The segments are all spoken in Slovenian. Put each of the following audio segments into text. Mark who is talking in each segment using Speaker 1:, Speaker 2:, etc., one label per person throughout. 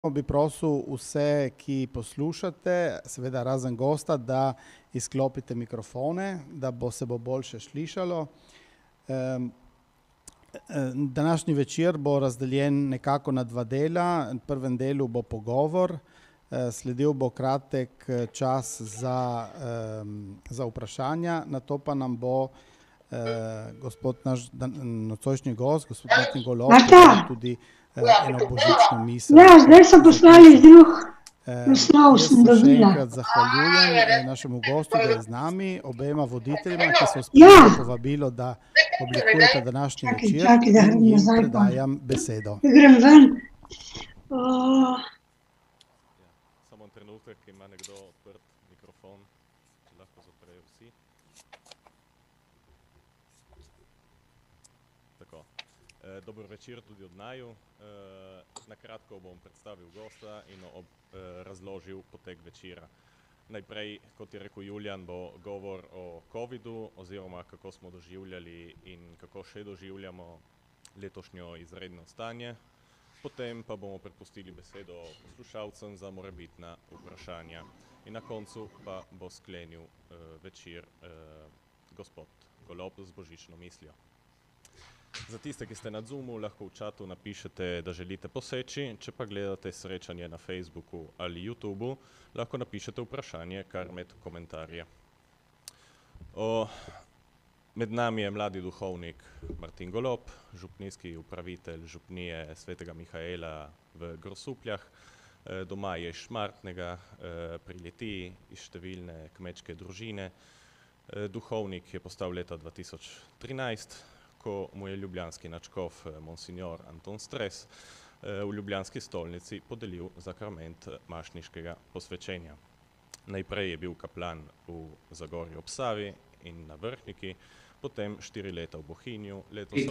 Speaker 1: Bi prosil vse, ki poslušate, seveda razen gosta, da izklopite mikrofone, da se bo boljše slišalo. Današnji večer bo razdeljen nekako na dva dela. V prvem delu bo pogovor, sledil bo kratek čas za vprašanja, nato pa nam bo gospod naš nocojšnji gost, gospod Martin Golob, tudi eno božično misel.
Speaker 2: Ja, zdaj so poslali drug naslov, sem dobila.
Speaker 1: Jaz se še enkrat zahvaljujem našemu gostu, da je z nami, obema voditeljima, ki so sprejeli povabilo, da oblikujete današnji večer, in jim predajam besedo.
Speaker 2: Grem ven.
Speaker 3: Samo trenutek, ima nekdo odprt mikrofon, če lahko zaprejo vsi. Tako. Dober večer tudi od naju. Na kratko bom predstavil gosta in razložil potek večera. Najprej, kot je rekel Julijan, bo govor o covidu oziroma kako smo doživljali in kako še doživljamo letošnjo izredno stanje. Potem pa bomo prepustili besedo poslušalcem za morebitna vprašanja. In na koncu pa bo sklenil večer gospod Golob z božično mislijo. Za tiste, ki ste na Zoomu, lahko v čatu napišete, da želite poseči, če pa gledate srečanje na Facebooku ali YouTubeu, lahko napišete vprašanje kar med komentarje. Med nami je mladi duhovnik Martin Golob, župnijski upravitelj župnije Svetega Mihaela v Grosupljah, doma je iz Šmartnega, pri Litiji, iz številne kmečke družine. Duhovnik je postal leta 2013, ko mu je ljubljanski nadškof monsignor Anton Stres v ljubljanski stolnici podelil sakrament mašniškega posvečenja. Najprej je bil kaplan v Zagorju ob Savi in na Vrhniki, potem 4 leta v Bohinju,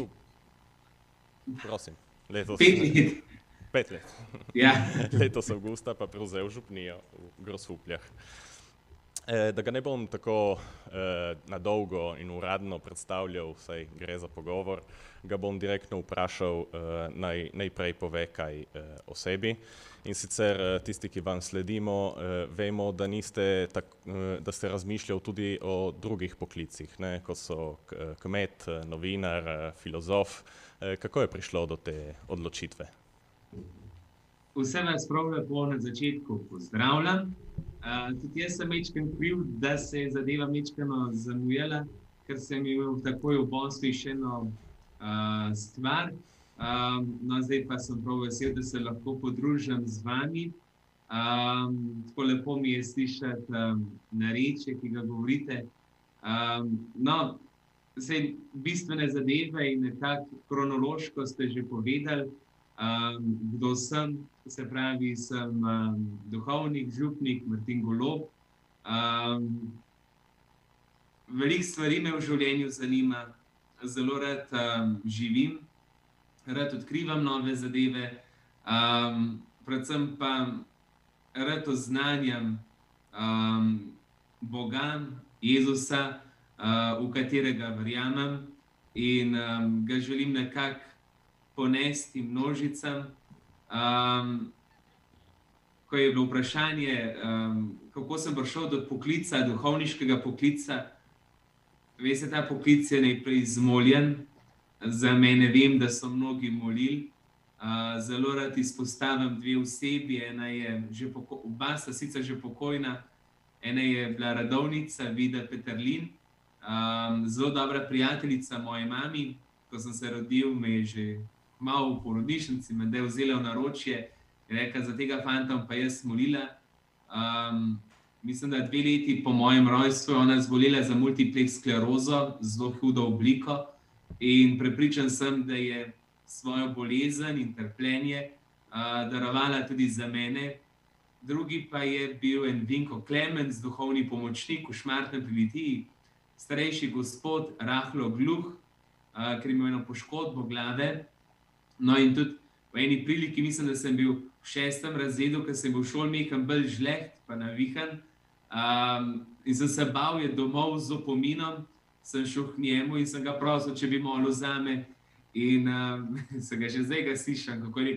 Speaker 3: letos avgusta pa prevzel župnijo v Grosupljah. Da ga ne bom tako na dolgo in uradno predstavljal, saj gre za pogovor, ga bom direktno vprašal, najprej pove kaj o sebi. In sicer tisti, ki vam sledimo, vemo, da ste razmišljali tudi o drugih poklicih, kot so kmet, novinar, filozof. Kako je prišlo do te odločitve?
Speaker 4: Vse vas prav lepo na začetku pozdravljam. Tudi jaz sem majčken kriv, da se je zadeva majčkeno zamujala, ker sem imel takoj v Bosni še eno stvar. No, zdaj pa sem prav vesel, da se lahko podružim z vami. Tako lepo mi je slišati narečje, ki ga govorite. No, vse bistvene zadeve in nekako kronološko ste že povedali, kdo sem. Se pravi, sem duhovnik, župnik Martin Golob. Veliko stvari me v življenju zanima, zelo rad živim, rad odkrivam nove zadeve, predvsem pa rad oznanjam Boga, Jezusa, v katerega verjamem in ga želim nekako ponesti množicam. Ko je bilo vprašanje, kako sem prišel do poklica, duhovniškega poklica, veste, ta poklic je najprej izmoljen. Za mene vem, da so mnogi molili. Zelo rad izpostavim 2 osebi, ena je oba sta sicer že pokojna, ena je bila redovnica Vida Peterlin, zelo dobra prijateljica moje mami. Ko sem se rodil, me je že malo v porodnišnici, me je vzela v naročje in rekla, za tega fanta pa jaz molila. Mislim, da 2 leti po mojem rojstvu je ona zbolela za multiplex sklerozo, zelo hudo obliko, in prepričan sem, da je svojo bolezen in trpljenje darovala tudi za mene. Drugi pa je bil en Vinko Klemenc, duhovni pomočnik v Šmartnem pri Litiji, starejši gospod, rahlo gluh, ker je imel eno poškodbo glave. No, in tudi v eni priliki, mislim, da sem bil v 6. razredu, ker sem bil v šoli nekam bolj žleht pa navihan, in sem se bal, je domov z opominom, sem šel k njemu in sem ga prosil, če bi molil zame. In se ga že zdaj slišam, kako je rekel,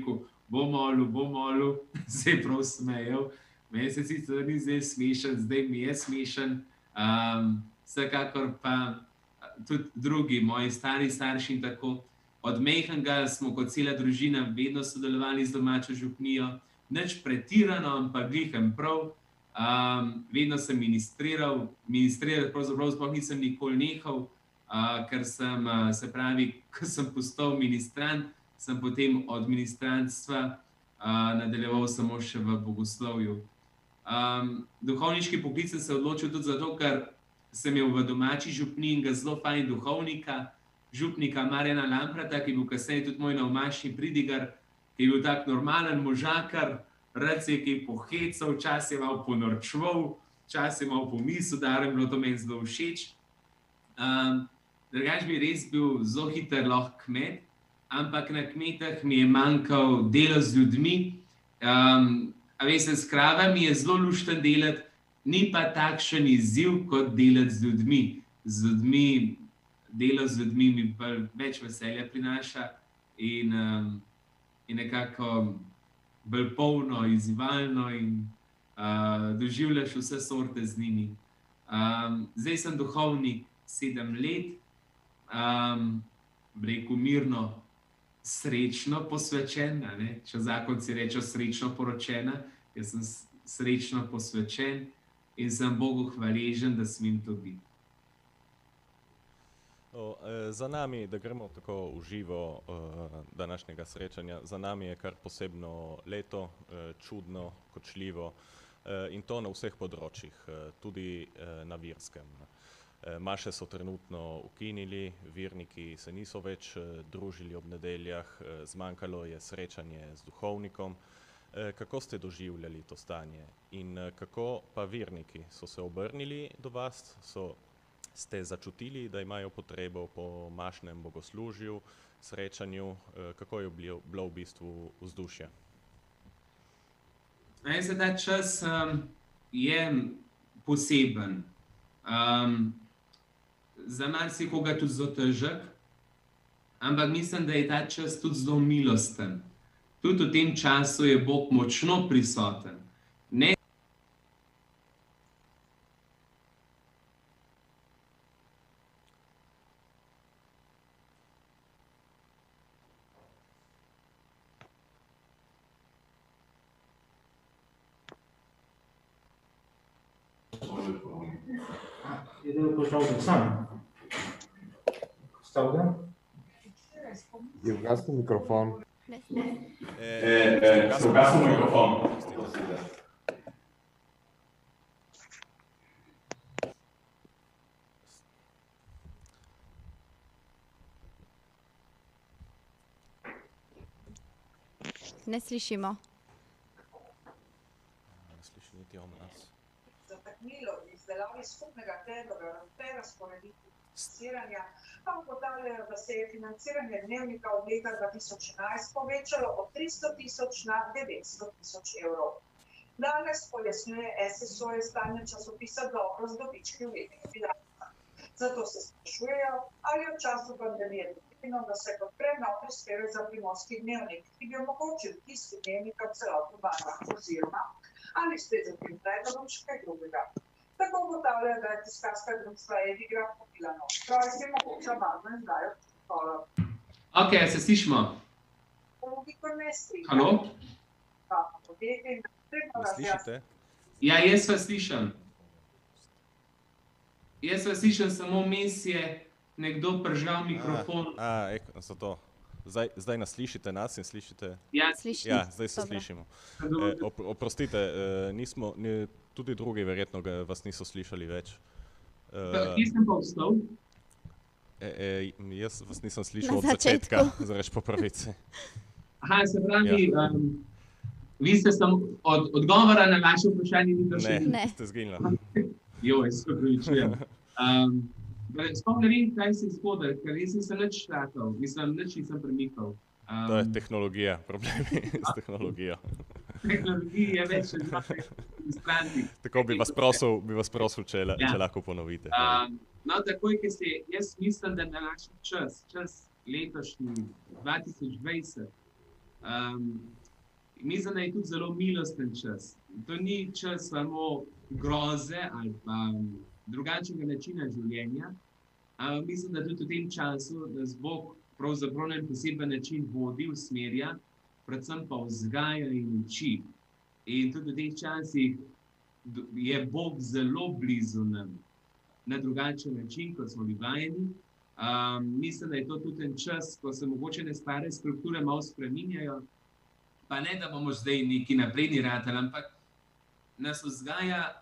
Speaker 4: bo molil, se je prav smejal. Meni se sicer ni zdaj smešen, zdaj mi je smešen. Vsekakor pa tudi drugi, moji stari starši in tako. Od majhnega smo kot cela družina vedno sodelovali z domačo župnijo, nič pretirano, ampak glihem prav. Vedno sem ministriral, pravzaprav sploh nisem nikoli nehal, ker sem, se pravi, ko sem postal ministrant, sem potem od ministrantstva nadaljeval samo še v bogoslovju. Duhovniški poklic sem se odločil tudi zato, ker sem imel v domači župniji enega zelo fajn duhovnika, župnika Marjana Lamprata, ki je bil kasneje tudi moj navmašni pridigar, ki je bil tak normalen možakar, rad se je kaj pohecal, včasih je malo ponorčeval, včasih je malo pomislil, da je bilo to meni zelo všeč. Drugače bi res bil zelo hiter lahko kmet, ampak na kmetah mi je manjkal delo z ljudmi. A veste, s kravami je zelo lušten delati, ni pa takšen izziv kot delati z ljudmi. Delo z ljudmi mi več veselja prinaša in nekako bolj polno, izzivalno in doživljaš vse sorte z njimi. Zdaj sem duhovnik 7 let, rekel mirno, srečno posvečen, če zakonci rečejo srečno poročena, jaz sem srečno posvečen in sem Bogu hvaležen, da smem to biti.
Speaker 3: Za nami, da gremo tako v živo današnjega srečanja, za nami je kar posebno leto, čudno, kočljivo in to na vseh področjih, tudi na verskem. Maše so trenutno ukinili, verniki se niso več družili ob nedeljah, zmanjkalo je srečanje z duhovnikom. Kako ste doživljali to stanje in kako pa verniki so se obrnili do vas, ste začutili, da imajo potrebo po mašnem bogoslužju, srečanju, kako je bilo v bistvu vzdušje?
Speaker 4: Za ta čas je poseben. Za marsikoga tudi zelo težek, ampak mislim, da je ta čas tudi zelo milosten. Tudi v tem času je Bog močno prisoten.
Speaker 5: Je ugasnil mikrofon.
Speaker 3: Ugasnil mikrofon.
Speaker 6: Ne slišimo.
Speaker 3: Ne sliši niti on nas.
Speaker 7: Zataknilo v izdelavi skupnega prerazporeditve financiranja, pa ugotavljajo, da se je financiranje dnevnika od leta 2011 povečalo od 300.000 na 900.000 evrov. Danes pojasnjuje SSO je stanje časopisa dobro z dobički v letnih bilancah. Zato se sprašujejo, ali v času pandemije potrebno, da se podpre nov prispevek za Primorski dnevnik, ki bi omogočil tisk dnevnika v celotnih barvah, oziroma ali ste za tem predlogom še kaj drugega. Tako ugotavljajo, da je tiskarska društva Edigraf kupila nov stroj, ki omogoča barvno izdajo protokolov.
Speaker 4: Ok, se slišimo? Halo?
Speaker 3: Ne slišite?
Speaker 4: Ja, jaz vas slišim. Jaz vas slišim, samo vmes je nekdo pržgal mikrofon.
Speaker 3: Zato. Zdaj nas slišite, nas in slišite?
Speaker 4: Ja,
Speaker 3: ja, zdaj se slišimo. Oprostite, tudi drugi verjetno vas niso slišali več.
Speaker 4: Kje sem pa vstal?
Speaker 3: Jaz vas nisem slišal od začetka, za reč po pravici.
Speaker 4: Aha, se pravi, vi ste samo od odgovora na vaše vprašanje ni došli?
Speaker 3: Ne, ste zginila.
Speaker 4: Joj, se pravičujem. Sploh ne vem, kaj se je zgodilo, ker jaz nisem nič štakal, nič nisem premikal.
Speaker 3: To je tehnologija, problemi s tehnologijo.
Speaker 4: Tehnologija je več stranti.
Speaker 3: Tako bi vas prosil, če lahko ponovite.
Speaker 4: No, takoj, ker jaz mislim, da na naš čas letošnji 2020, mislim, da je tudi zelo milosten čas. To ni čas samo groze ali pa drugačnega načina življenja. Mislim, da tudi v tem času nas Bog pravzaprav na poseben način vodi, usmerja, predvsem pa vzgaja in uči. In tudi v teh časih je Bog zelo blizu nam, na drugačen način, kot smo bili vajeni. Mislim, da je to tudi en čas, ko se mogoče ne stare strukture malo spreminjajo, pa ne, da bomo zdaj neki napredni ratali, ampak nas vzgaja,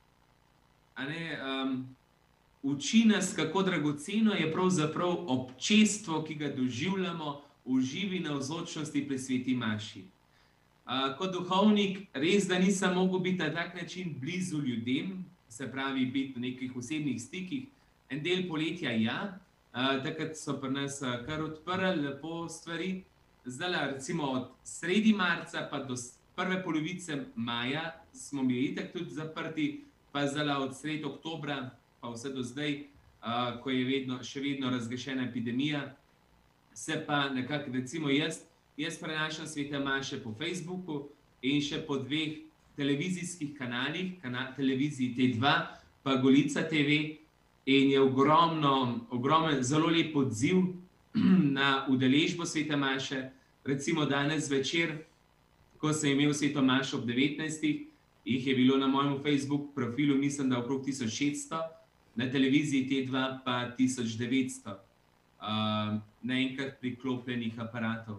Speaker 4: uči nas, kako dragoceno je pravzaprav občestvo, ki ga doživljamo v živi navzočnosti pri sveti maši. Kot duhovnik res, da nisem mogel biti na tak način blizu ljudem, se pravi biti v nekih osebnih stikih, en del poletja ja, takrat so pri nas kar odprli lepo stvari. Zdaj, recimo od sredi marca pa do prve polovice maja smo bili itak tudi zaprti, pa zdaj od sredi oktobra pa vse do zdaj, ko je še vedno razglašena epidemija, se pa nekako, recimo jaz prenašam svete maše po Facebooku in še po 2 televizijskih kanalih, televiziji T2 pa Golica TV, in je ogromen, zelo lep odziv na udeležbo svete maše. Recimo danes večer, ko sem imel sveto mašo ob 19. jih je bilo na mojem Facebook profilu, mislim, da okrog 1600, na televiziji T2 pa 1900 naenkrat priklopljenih aparatov.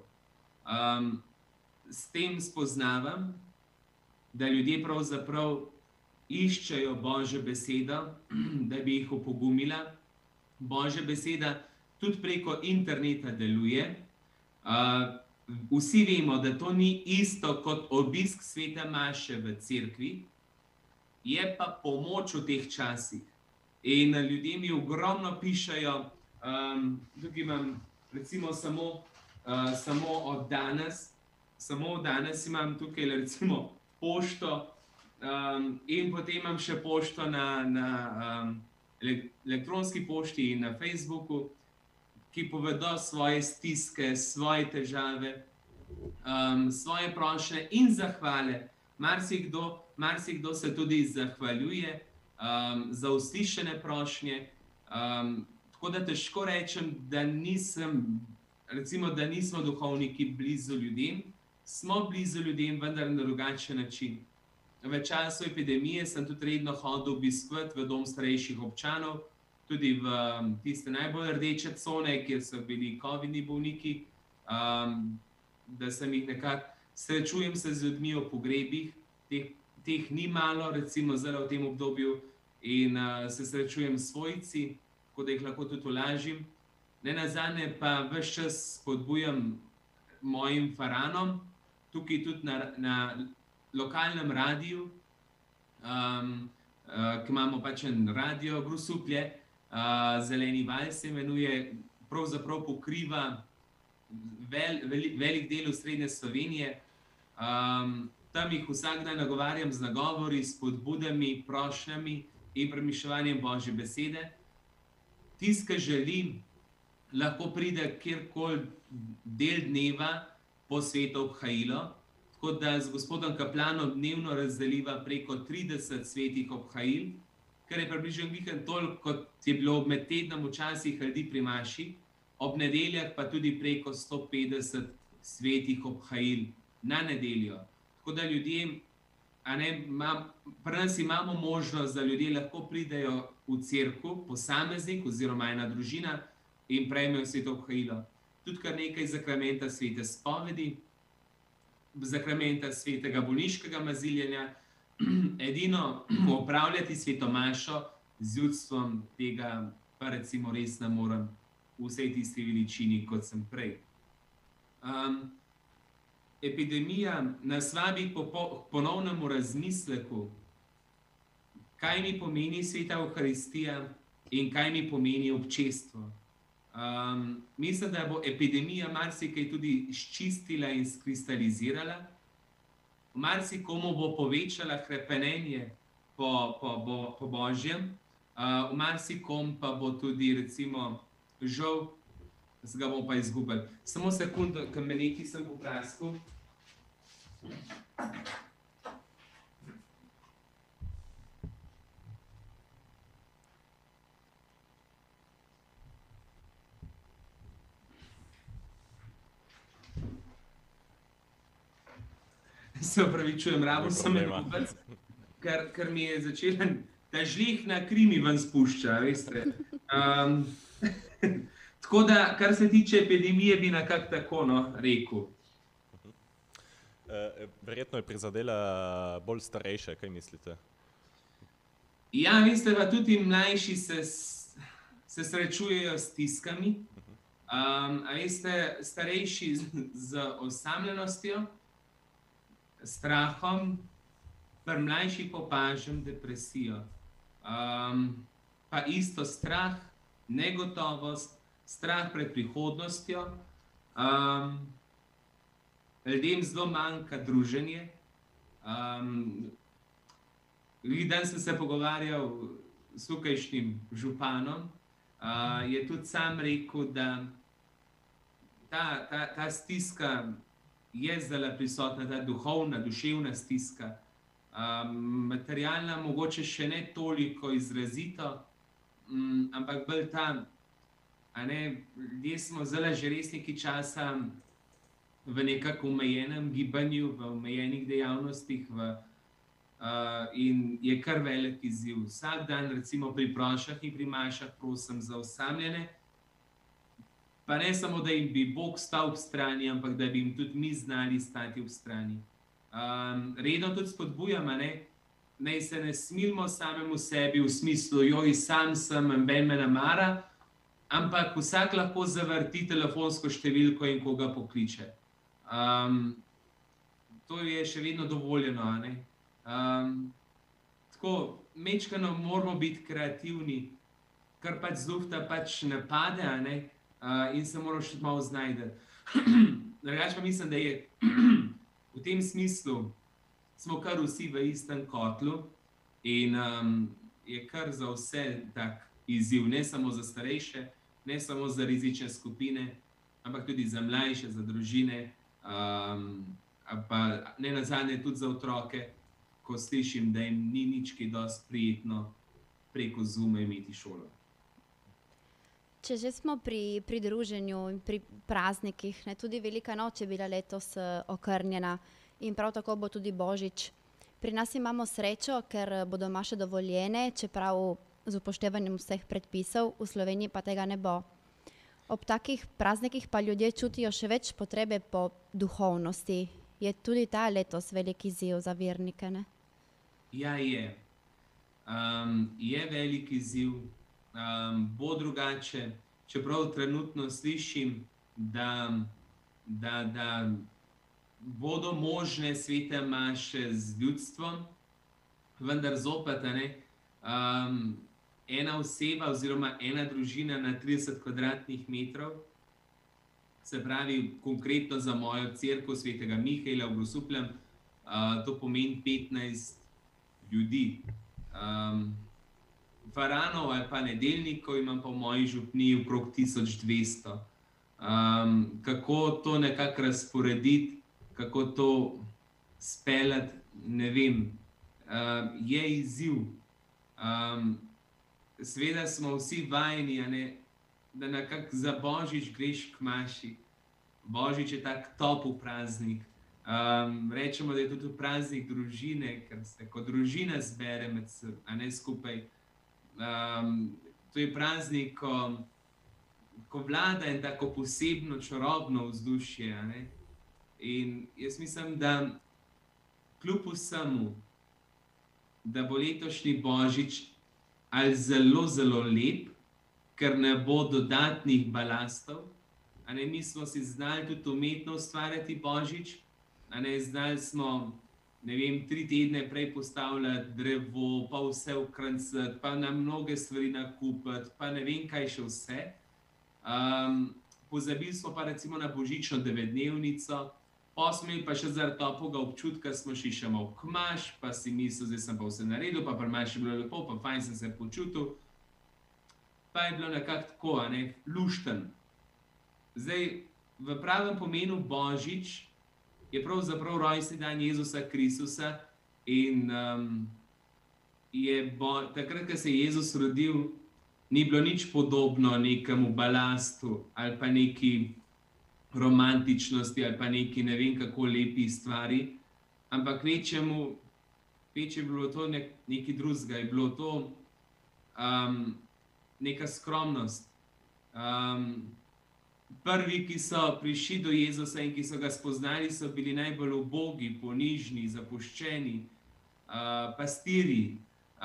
Speaker 4: S tem spoznavam, da ljudje pravzaprav iščejo Božjo besedo, da bi jih opogumila. Božja beseda tudi preko interneta deluje. Vsi vemo, da to ni isto kot obisk svete maše v cerkvi, je pa pomoč v teh časih. In ljudje mi ogromno pišajo, tukaj imam recimo samo od danes imam tukaj recimo pošto, in potem imam še pošto na elektronski pošti in na Facebooku, ki povedo svoje stiske, svoje težave, svoje prošnje in zahvale. Marsikdo se tudi zahvaljuje za uslišane prošnje. Tako da težko rečem, da nismo duhovniki blizu ljudem. Smo blizu ljudem, vendar na drugačen način. V času epidemije sem tudi redno hodil obiskovati v dom starejših občanov, tudi v tiste najbolj rdeče cone, kjer so bili covidni bolniki, da sem jih nekako srečujem se z ljudmi o pogrebih, teh ni malo, recimo zdaj v tem obdobju, in se srečujem s svojci, tako da jih lahko tudi ulažim. Nenazadnje pa ves čas spodbujam mojim faranom, tukaj tudi na lokalnem radiju, ki imamo pač en radio Grosuplje, Zeleni val se imenuje, pravzaprav pokriva velik del srednje Slovenije. Tam jih vsak dan nagovarjam z nagovori, spodbudami, prošnjami in premišljevanjem Božje besede. Tisti, ki želi, lahko pride kjerkoli del dneva po sveto obhajilo, tako da z gospodom kaplanom dnevno razdeliva preko 30 svetih obhajil, kar je približno vikend toliko, kot je bilo med tednom včasih ljudi pri maši, ob nedeljah pa tudi preko 150 svetih obhajil na nedeljo. Tako da ljudje, pri nas imamo možnost, da ljudje lahko pridejo v cerkev, posameznik oziroma ena družina, in prejmejo sveto obhajilo. Tudi kar nekaj zakramenta svete spovedi, zakramenta svetega bolniškega maziljenja, edino opravljati sveto mašo z ljudstvom, tega pa recimo res ne morem v vsej tisti veličini, kot sem prej. Epidemija nas vabi k ponovnemu razmisleku, kaj mi pomeni sveta Evharistija in kaj mi pomeni občestvo. Mislim, da bo epidemija marsikaj tudi sčistila in skristalizirala. Marsikomu bo povečala hrepenenje po Božjem, v marsikom pa bo tudi recimo žal, ga bomo pa izgubili. Samo sekundo, ker me nekaj sem popraskal. Se opravičujem, rabo sem nekobec, ker mi je začela ta žlihna kri mi ven spušča, veste. Tako da, kar se tiče epidemije, bi nekako tako rekel.
Speaker 3: Verjetno je prizadela bolj starejše, kaj mislite?
Speaker 4: Ja, veste, pa tudi mlajši se srečujejo s stiskami. A veste, starejši z osamljenostjo, strahom, pri mlajših opažam depresijo. Pa isto strah, negotovost, strah pred prihodnostjo. Ljudem zelo manjka druženje. Dan sem se pogovarjal s tukajšnjim županom, je tudi sam rekel, da ta stiska je zdaj prisotna, ta duhovna, duševna stiska. Materialna mogoče še ne toliko izrazito, ampak bolj ta, ljudje smo zdaj že res nekaj časa v nekako omejenem gibanju, v omejenih dejavnostih in je kar velik izziv. Vsak dan recimo pri prošah in pri mašah prosim za osamljene, pa ne samo, da jim bi Bog stal ob strani, ampak da bi jim tudi mi znali stati ob strani. Redno tudi spodbujam, naj se ne smilimo samemu sebi v smislu, joj, sam sem, ben me ne mara, ampak vsak lahko zavrti telefonsko številko in koga pokliče. To je še vedno dovoljeno. Tako, mečkano moramo biti kreativni, kar pač z lufta pač ne pade, in se moramo še malo znajti. Drugače pa mislim, da je v tem smislu smo kar vsi v istem kotlu in je kar za vse tak izziv, ne samo za starejše, ne samo za rizične skupine, ampak tudi za mlajše, za družine, pa ne nazadnje tudi za otroke, ko slišim, da jim ni nič kaj dosti prijetno preko Zooma imeti šolo.
Speaker 6: Če že smo pri druženju in pri praznikih, tudi Velika noč je bila letos okrnjena in prav tako bo tudi Božič. Pri nas imamo srečo, ker bodo maše dovoljene, čeprav z upoštevanjem vseh predpisov, v Sloveniji pa tega ne bo. Ob takih praznikih pa ljudje čutijo še več potrebe po duhovnosti. Je tudi ta letos veliki izziv za vernike, ne?
Speaker 4: Ja, je. Je veliki izziv. Bo drugače, čeprav trenutno slišim, da bodo možne svete maše z ljudstvom, vendar zopet, ena oseba oziroma ena družina na 30 kvadratnih metrov, se pravi konkretno za mojo cerkev svetega Mihaela v Grosupljem, to pomeni 15 ljudi. Varanov ali pa nedeljnikov imam pa v moji župniji okrog 1200. Kako to nekako razporediti, kako to speljati, ne vem. Je izziv. Seveda smo vsi vajeni, da nekako za Božič greš k maši. Božič je tak topel praznik. Rečemo, da je tudi praznik družine, ker se kot družina zbere skupaj. To je praznik, ko vlada in tako posebno čarobno vzdušje. In jaz mislim, da kljub vsemu, da bo letošnji Božič ali zelo, zelo lep, ker ne bo dodatnih balastov. Mi smo si znali tudi umetno ustvarjati Božič. Znali smo, 3 tedne prej postavljati drevo, pa vse ukrancati, pa na mnoge stvari nakupiti, pa ne vem kaj še vse. Pozabili smo pa recimo na božično 9-dnevnico, pa smo imeli pa še zaradi toplega občutka, smo šli še malo k maš, pa si mislil, zdaj sem pa vse naredil, pa pri maši je bilo lepo, pa fajn sem se počutil. Pa je bilo nekako tako, lušten. Zdaj, v pravem pomenu Božič je pravzaprav rojstni dan Jezusa Kristusa in takrat, ko se je Jezus rodil, ni bilo nič podobno nekemu balastu ali pa neki romantičnosti ali pa neki ne vem kako lepi stvari, ampak večje je bilo to nekaj drugega, je bilo to neka skromnost. Prvi, ki so prišli do Jezusa in ki so ga spoznali, so bili najbolj ubogi, ponižni, zapuščeni, pastirji.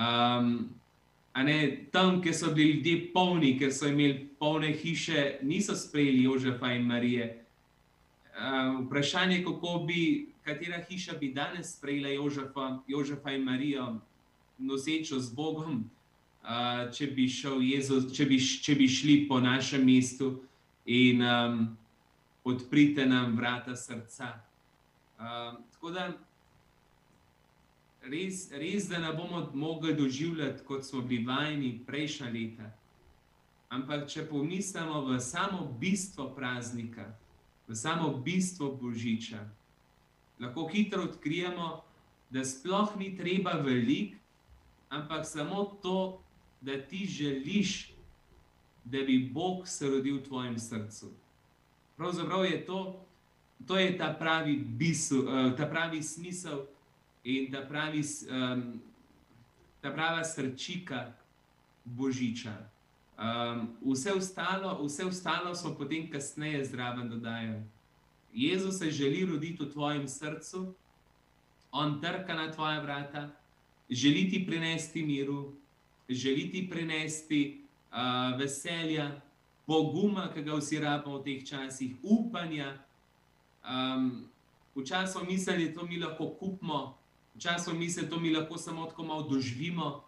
Speaker 4: Tam, kjer so bili ljudje polni, ker so imeli polne hiše, niso sprejeli Jožefa in Marije. Vprašanje, katera hiša bi danes sprejela Jožefa in Marijo, nosečo z Bogom, če bi šli po našem mestu in odprite nam vrata srca. Tako da res, da ne bomo mogli doživljati, kot smo bili vajeni prejšnja leta. Ampak če pomislimo v samo bistvo praznika, v samo bistvo Božiča, lahko hitro odkrijemo, da sploh ni treba veliko, ampak samo to, da ti želiš, da bi Bog se rodil v tvojem srcu. Pravzaprav je to je ta pravi smisel in ta prava srčika Božiča. Vse ostalo smo potem kasneje zraven dodajali. Jezus se želi roditi v tvojem srcu, on trka na tvoja vrata, želi ti prinesti miru, želi ti prinesti veselja, poguma, ki ga vsi rabimo v teh časih, upanja. Včasih smo mislili, da to mi lahko kupimo, včasih smo mislili, da to mi lahko samo tako malo doživimo,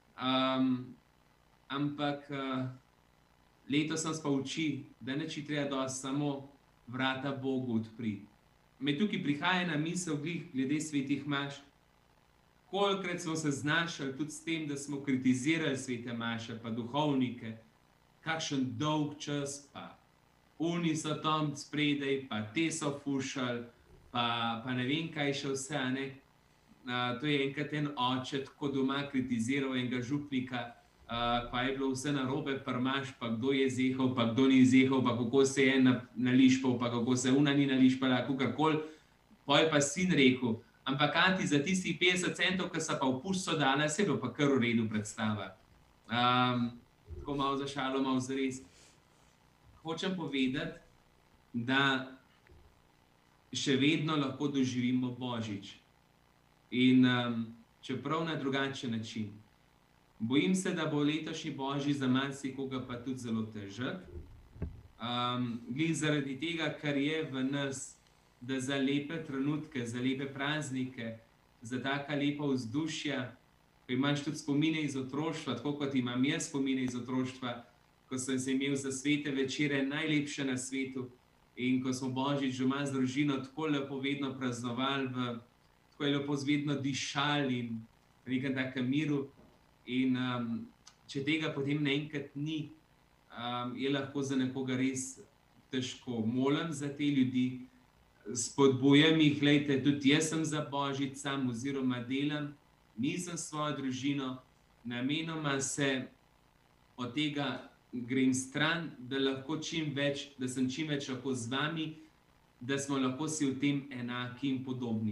Speaker 4: ampak letos nas pa uči, da nič ni treba dosti, samo vrata Bogu odpriti. Me tukaj prihaja na misel glede svetih maš. Kolikrat smo se znašali tudi s tem, da smo kritizirali svete maše, pa duhovnike, kakšen dolg čas, pa oni so tam spredaj, pa te so fušali, pa ne vem kaj še vse, ne. To je enkrat en oče tako doma kritiziral enega župnika, pa je bilo vse narobe pri maš, pa kdo je zehal, pa kdo ni zehal, pa kako se je nališpal, pa kako se una ni nališpala, kakorkoli. Pol je pa sin rekel, ampak anti, za tistih 50 centov, ki so pa v puščo dala, se je bilo pa kar v redu predstava. Tako malo za šalo, malo zares. Hočem povedati, da še vedno lahko doživimo Božič. In čeprav na drugačen način. Bojim se, da bo letošnji Božič za marsikoga pa tudi zelo težek. Glih zaradi tega, kar je v nas, da za lepe trenutke, za lepe praznike, za taka lepa vzdušja, ko imaš tudi spomine iz otroštva, tako kot imam jaz spomine iz otroštva, ko sem se imel za svete večere najlepše na svetu in ko smo Božič doma z družino tako lepo vedno praznovali, tako je lepo vedno dišali in v nekem takem miru. In če tega potem naenkrat ni, je lahko za nekoga res težko. Molim za te ljudi, spodbujam jih, glejte, tudi jaz sem za Božič sam oziroma delam, nisem svojo družino, namenoma se od tega grem stran, da lahko da sem čim več lahko z vami, da smo lahko si v tem enaki in podobni.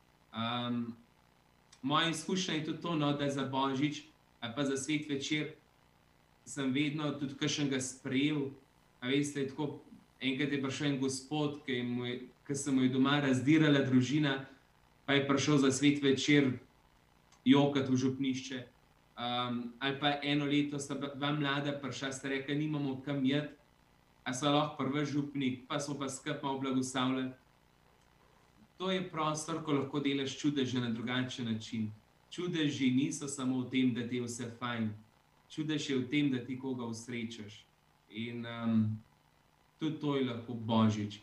Speaker 4: Moja izkušnja je tudi to, da za Božič ali pa za svet večer sem vedno tudi kakšnega sprejel. A veste, tako enkrat je prišel en gospod, ki se mu je doma razdirala družina, pa je prišel za svet večer jokat v župnišče. Ali pa eno leto sta dva mlada prišla, sta rekla, nimamo kam jet, a so lahko prvi župnik, pa so pa skupaj malo blagoslavljali. To je prostor, ko lahko delaš čudeže na drugačen način. Čudeži niso samo v tem, da ti je vse fajn. Čudež je v tem, da ti koga usrečaš. In tudi to je lahko Božič.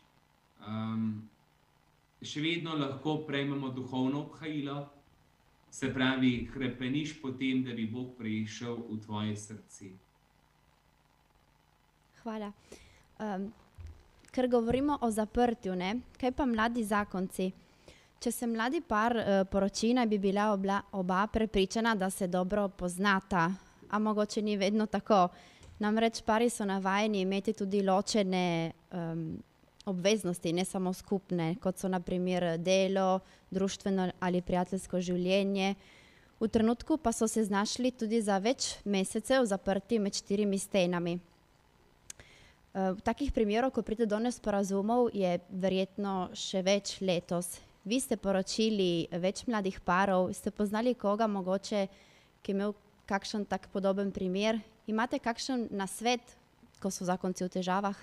Speaker 4: Še vedno lahko prejmemo duhovno obhajilo, se pravi, hrepeniš po tem, da bi Bog prišel v tvoje srce.
Speaker 6: Hvala. ker govorimo o zaprtju, ne? Kaj pa mladi zakonci? Če se mladi par poroči, naj bi bila oba prepričana, da se dobro poznata, a mogoče ni vedno tako. Namreč pari so navajeni imeti tudi ločene obveznosti, ne samo skupne, kot so na primer delo, društveno ali prijateljsko življenje. V trenutku pa so se znašli tudi za več mesecev zaprti med 4 stenami. V takih primerov, ko pride do nesporazumov, je verjetno še več letos. Vi ste poročili več mladih parov, ste poznali koga mogoče, ki je imel kakšen tak podoben primer? Imate kakšen nasvet, ko so zakonci v težavah?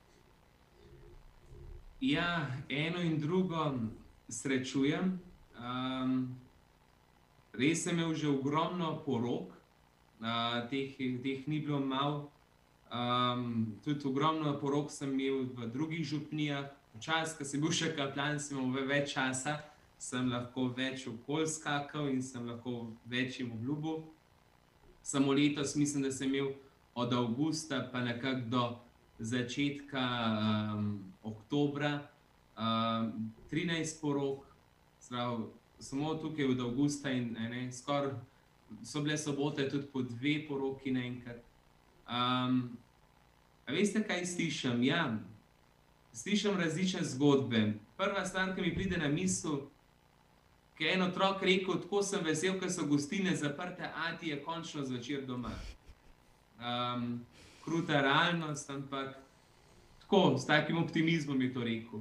Speaker 4: Ja, eno in drugo srečujem. Res sem imel že ogromno porok, teh ni bilo malo. Tudi ogromno porok sem imel v drugih župnijah. Včasih, ko sem bil še kaplan, sem imel več časa, sem lahko več okoli skakal in sem lahko več jim obljubil. Samo letos mislim, da sem imel od avgusta pa nekako do začetka oktobra 13 porok, samo tukaj od avgusta in skoraj so bile sobote tudi po 2 poroki naenkrat. A veste, kaj slišim? Ja, slišim različne zgodbe. Prva stvar, ki mi pride na misel, ki je en otrok rekel, tako sem vesel, ker so gostilne zaprte, ati je končno zvečer doma. Kruta realnost, ampak tako, s takim optimizmom je to rekel.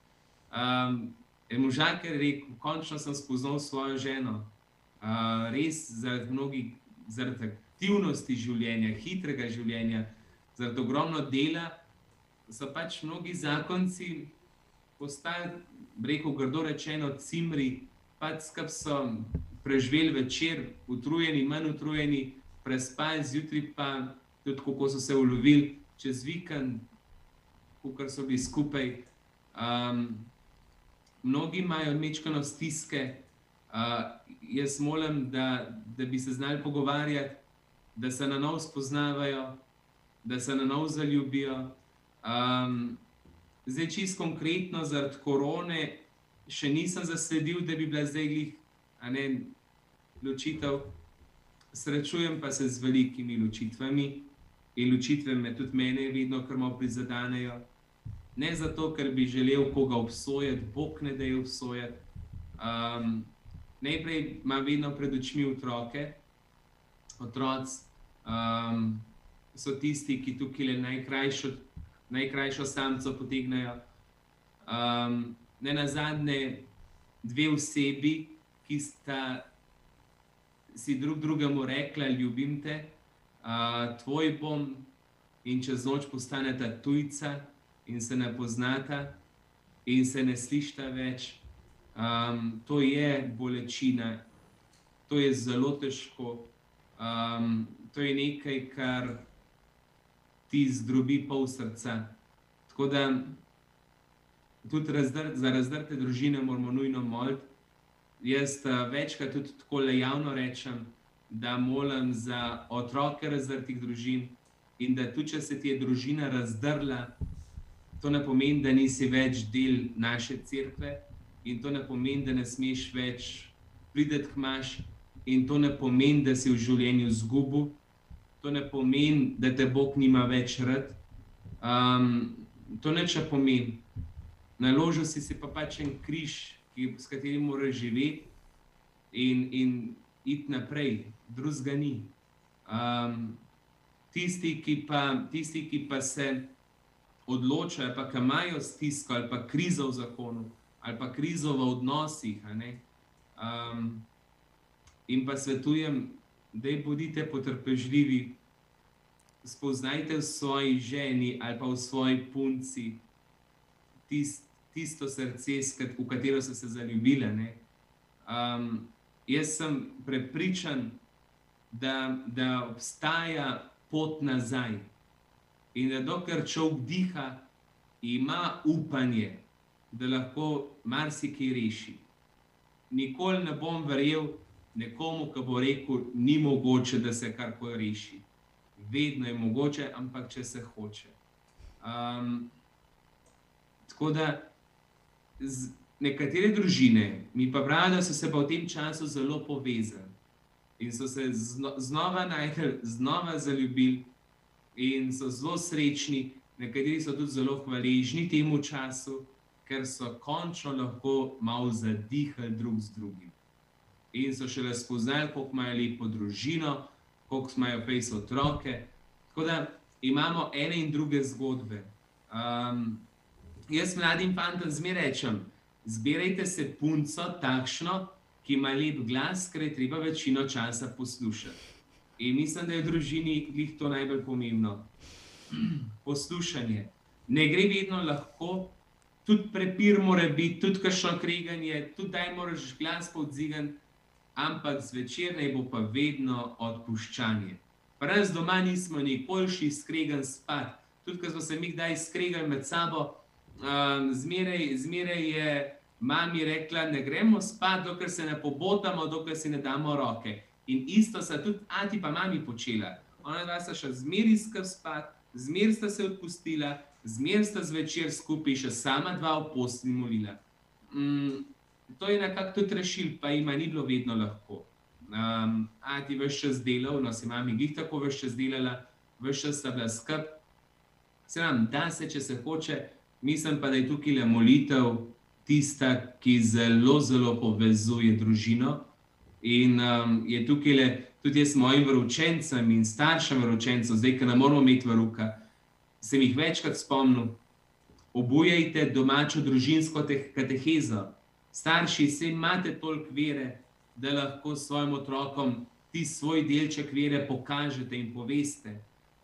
Speaker 4: Možakar je rekel, končno sem spoznal svojo ženo. Res zaradi aktivnosti življenja, hitrega življenja, zaradi ogromno dela, so pač mnogi zakonci postali, rekel grdo rečeno, cimri, pač skap so preživeli večer, utrujeni, manj utrujeni, prespali, zjutraj pa tudi kako so se ulovili čez vikend, kakor so bili skupaj. Mnogi imajo mečkano stiske, jaz molim, da bi se znali pogovarjati, da se na novo spoznavajo, da se na novo zaljubijo. Zdaj čisto konkretno zaradi korone še nisem zasledil, da bi bila zdaj glih ločitev. Srečujem pa se z velikimi ločitvami in ločitve tudi mene vedno kar malo prizadanejo. Ne zato, ker bi želel koga obsojati, Bog ne da je obsojati. Najprej ima vedno pred očmi otroke. Otroci so tisti, ki tukaj najkrajšo samco potegnejo. Nenazadnje 2 osebi, ki sta si drug drugemu rekla, ljubim te, tvoj bom, in čez noč postaneta tujca in se ne poznata in se ne slišta več. To je bolečina, to je zelo težko. To je nekaj, kar ti zdrobi pol srca. Tako da tudi za razdrte družine moramo nujno moliti. Jaz večkrat tudi takole javno rečem, da molim za otroke razdrtih družin in da tudi, če se ti je družina razdrla, to ne pomeni, da nisi več del naše cerkve in to ne pomeni, da ne smeš več priti k maši in to ne pomeni, da si v življenju izgubil, to ne pomeni, da te Bog nima več rad. To nič ne pomeni. Naložil si pa pač en križ, s katerim moraš živeti in iti naprej, drugega ni. Tisti, ki pa se odločajo, pa ki imajo stisko ali pa krizo v zakonu, ali pa krizo v odnosih, in pa svetujem, da bodite potrpežljivi, spoznajte v svoji ženi ali pa v svoji punci tisto srce, v katero so se zaljubile. Jaz sem prepričan, da obstaja pot nazaj in da dokler človek diha, ima upanje, da lahko marsikaj reši. Nikoli ne bom verjel nekomu, ki bo rekel, ni mogoče, da se karkoli reši. Vedno je mogoče, ampak če se hoče. Tako da nekatere družine mi pa pravijo, da so se pa v tem času zelo povezali in so se znova našli, znova zaljubili in so zelo srečni. Nekateri so tudi zelo hvaležni temu času, ker so končno lahko malo zadihali drug z drugim. In so šele spoznali, koliko imajo lepo družino, koliko imajo fejs otroke. Tako da imamo ene in druge zgodbe. Jaz mladim fantom zmeraj rečem, zbirajte se punco takšno, ki ima lep glas, ker je treba večino časa poslušati. In mislim, da je v družini glih to najbolj pomembno. Poslušanje. Ne gre vedno lahko, tudi prepir mora biti, tudi kakšno kreganje, tudi daj moraš glas povzdigati, ampak zvečer naj bo pa vedno odpuščanje. Pa raz doma nismo nikoli šli skregan spat. Tudi, ko smo se mi kdaj skregali med sabo, zmeraj je mami rekla, ne gremo spat, dokler se ne pobotamo, dokler si ne damo roke. In isto sta tudi ati pa mami počela. Ona dva sta še zmeraj skupaj spat, zmeraj sta se odpustila, zmeraj sta zvečer skupaj še sama dva v postelji molila. To je nekako tudi rešil, pa jima ni bilo vedno lahko. Ati ves čas delal, no se mami glih tako ves čas delala, ves čas sta bila skupaj. Se nam da se, če se hoče, mislim pa, da je tukaj molitev tista, ki zelo, zelo povezuje družino. In je tukaj tudi jaz mojim veroučencem in staršem veroučencem, zdaj, ki ne moramo imeti verouka, sem jih večkrat spomnil, obujajte domačo družinsko katehezo. Starši, se imate toliko vere, da lahko svojim otrokom ti svoj delček vere pokažete in poveste.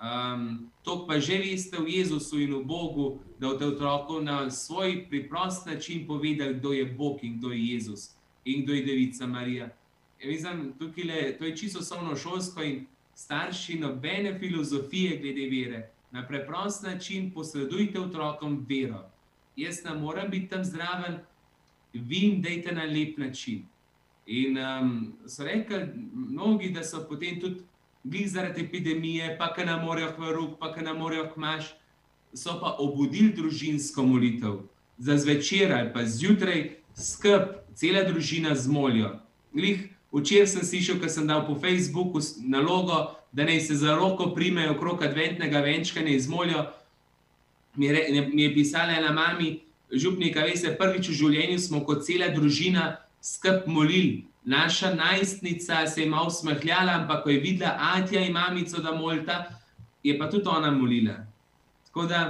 Speaker 4: To pa že veste v Jezusu in v Bogu, da boste otroku na svoj preprost način povedali, kdo je Bog in kdo je Jezus in kdo je Devica Marija. Mislim, tukaj to je čisto osnovnošolsko in starši nobene filozofije glede vere. Na preprost način posredujte otrokom vero. Jaz ne moram biti tam zraven, vi jim dejte na lep način. In so rekli mnogi, da so potem tudi glih zaradi epidemije, pa ki ne morejo k verouk, pa ki ne morejo k maš, so pa obudili družinsko molitev. Za zvečer ali pa zjutraj skupaj cela družina zmolijo. Glih včeraj sem slišal, ko sem dal po Facebooku nalogo, da naj se za roko primejo okrog adventnega venčka, naj izmolijo. Mi je pisala ena mami, župnika, veste, prvič v življenju smo kot cela družina skupaj molili. Naša najstnica se je malo smehljala, ampak ko je videla atija in mamico, da molita, je pa tudi ona molila. Tako da,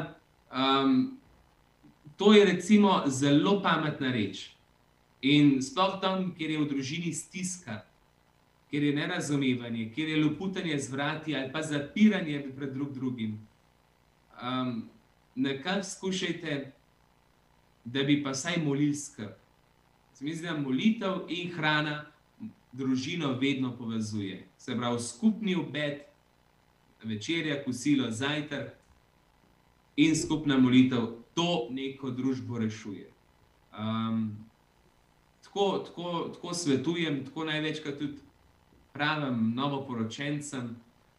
Speaker 4: to je recimo zelo pametna reč. In sploh tam, kjer je v družini stiska, kjer je nerazumevanje, kjer je loputanje z vrati ali pa zapiranje pred drugim, nekako skušajte, da bi pa vsaj molili skupaj. Mislim, da molitev in hrana družino vedno povezuje. Se pravi, skupni obed, večerja, kosilo, zajtrk in skupna molitev, to neko družbo rešuje. Tako svetujem, tako največkrat tudi pravim novoporočencem,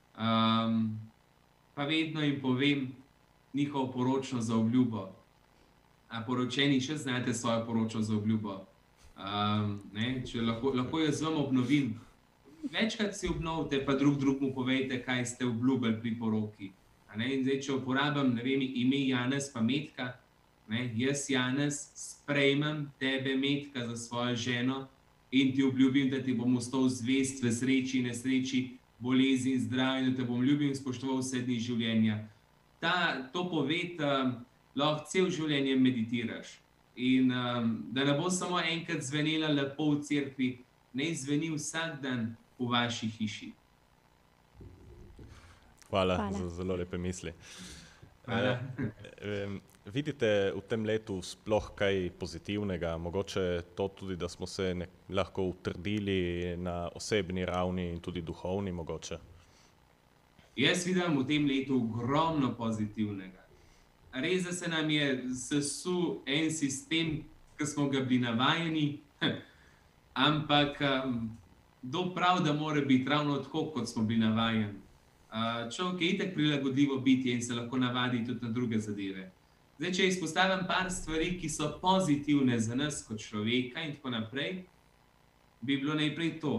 Speaker 4: pa vedno jim povem njihovo poročno zaobljubo. A poročeni še znate svojo poročno zaobljubo? Če lahko jaz vam obnovim. Večkrat si obnovite, pa drugmu povejte, kaj ste obljubili pri poroki. In zdaj, če uporabim, ne vem, ime Janez pa Metka, jaz, Janez, sprejmem tebe, Metka, za svojo ženo in ti obljubim, da ti bom ostal zvest v sreči in nesreči, bolezni in zdravju, da te bom ljubil in spoštoval vse dni življenja. To poved lahko cel življenje meditiraš. In da ne bo samo enkrat zvenela lepo v cerkvi, naj zveni vsak dan v vaši hiši.
Speaker 3: Hvala. Za zelo lepe misli. Vidite v tem letu sploh kaj pozitivnega? Mogoče to tudi, da smo se lahko utrdili na osebni ravni in tudi duhovni mogoče?
Speaker 4: Jaz vidim v tem letu ogromno pozitivnega. Res, da se nam je sesul en sistem, ki smo ga bili navajeni, ampak kdo prav, da mora biti ravno tako, kot smo bili navajeni. Človek je itak prilagodljivo bitje in se lahko navadi tudi na druge zadeve. Zdaj, če izpostavim par stvari, ki so pozitivne za nas kot človeka in tako naprej, bi bilo najprej to.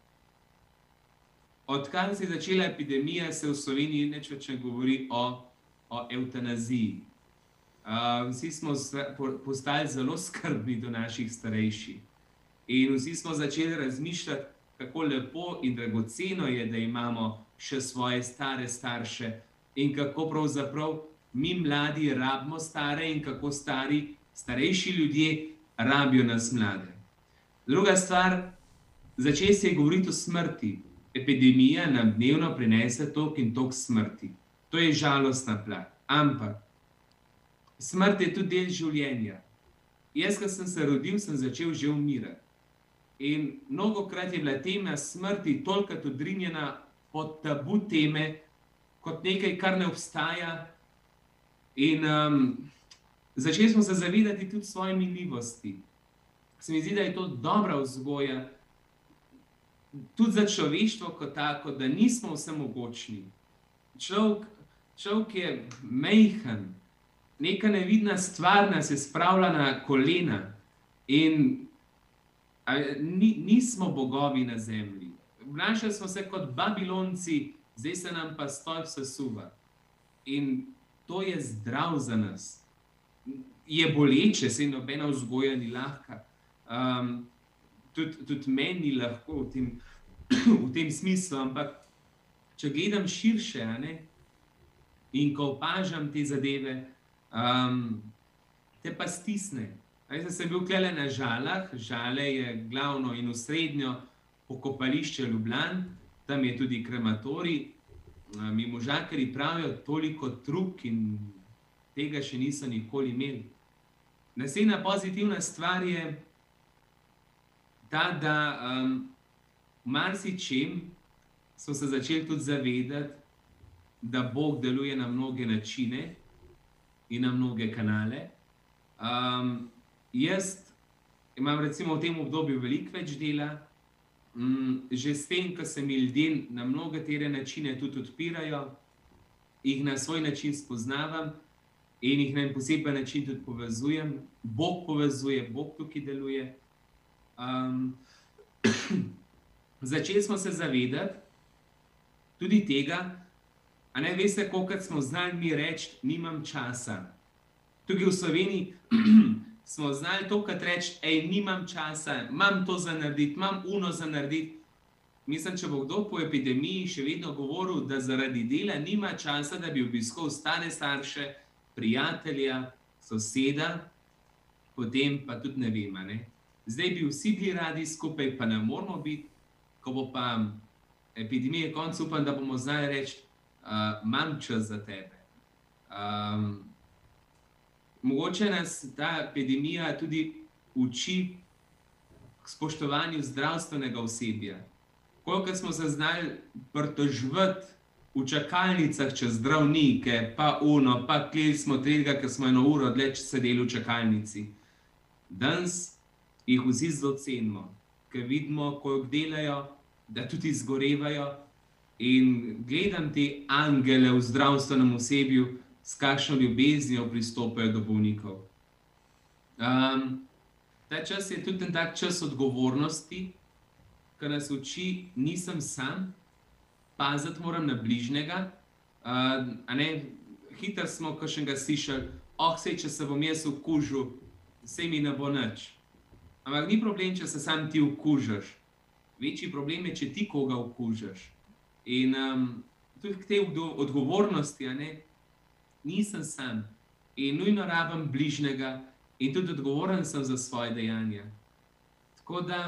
Speaker 4: Odkar se je začela epidemija, se v Sloveniji nič več ne govori o evtanaziji. Vsi smo postali zelo skrbni do naših starejših. In vsi smo začeli razmišljati, kako lepo in dragoceno je, da imamo še svoje stare starše in kako pravzaprav mi mladi rabimo stare in kako starejši ljudje rabijo nas mlade. Druga stvar, začeli se je govoriti o smrti. Epidemija nam dnevno prinese toliko in toliko smrti. To je žalostna plat. Ampak smrt je tudi del življenja. Jaz, ko sem se rodil, sem začel že umirati. In mnogokrat je bila tema smrti tolikrat odrinjena pod tabu teme, kot nekaj, kar ne obstaja. In začeli smo se zavedati tudi svoje minljivosti. Se mi zdi, da je to dobra vzgoja, tudi za človeštvo kot tako, da nismo vsemogočni. Človek je majhen, neka nevidna stvar nas je spravila na kolena in nismo bogovi na zemlji. Obnašali smo se kot Babilonci, zdaj se nam pa stolp sesuva. In to je zdrav za nas. Je boleče, saj nobena vzgoja ni lahka. Tudi meni ni lahko v tem smislu, ampak če gledam širše, in ko opažam te zadeve, te pa stisne. Jaz sem bil tukaj na Žalah, Žale je glavno in osrednjo pokopališče Ljubljane, tam je tudi krematorij. Mi možakarji pravijo, toliko truk in tega še niso nikoli imeli. Naslednja pozitivna stvar je ta, da marsičem smo se začeli tudi zavedati, da Bog deluje na mnoge načine in na mnoge kanale. Jaz imam recimo v tem obdobju veliko več dela, že s tem, ko se mi ljudje na mnogatere načine tudi odpirajo, jih na svoj način spoznavam in jih na en poseben način tudi povezujem. Bog povezuje, Bog tukaj deluje. Začeli smo se zavedati tudi tega, a ne veste, kolikrat smo znali mi reči, nimam časa. Tukaj v Sloveniji smo znali tokrat reči, nimam časa, imam to za narediti, imam uno za narediti. Mislim, če bo kdo po epidemiji še vedno govoril, da zaradi dela nima časa, da bi obiskal stare starše, prijatelja, soseda, potem pa tudi ne vem, ne. Zdaj bi vsi bili radi skupaj, pa ne moramo biti, ko bo pa epidemije konc, upam, da bomo znali reči, imam čas za tebe. Mogoče nas ta epidemija tudi uči k spoštovanju zdravstvenega osebja. Koliko smo se znali pritoževati v čakalnicah čez zdravnike, pa uno, pa kljeli smo tega, ker smo 1 uro dlje sedeli v čakalnici. Danes jih vsi zelo cenimo, ker vidimo, koliko delajo, da tudi izgorevajo in gledam te angele v zdravstvenem osebju, s kakšno ljubeznijo pristopajo do bolnikov. Ta čas je tudi en tak čas odgovornosti, ki nas uči, nisem sam, paziti moram na bližnjega. Hitro smo kakšnega slišali, sej, če se bom jaz okužil, sej mi ne bo nič. Ampak ni problem, če se sam ti okužiš. Večji problem je, če ti koga okužiš. In tudi k tej odgovornosti, nisem sam in nujno rabim bližnjega in tudi odgovoren sem za svoje dejanja. Tako da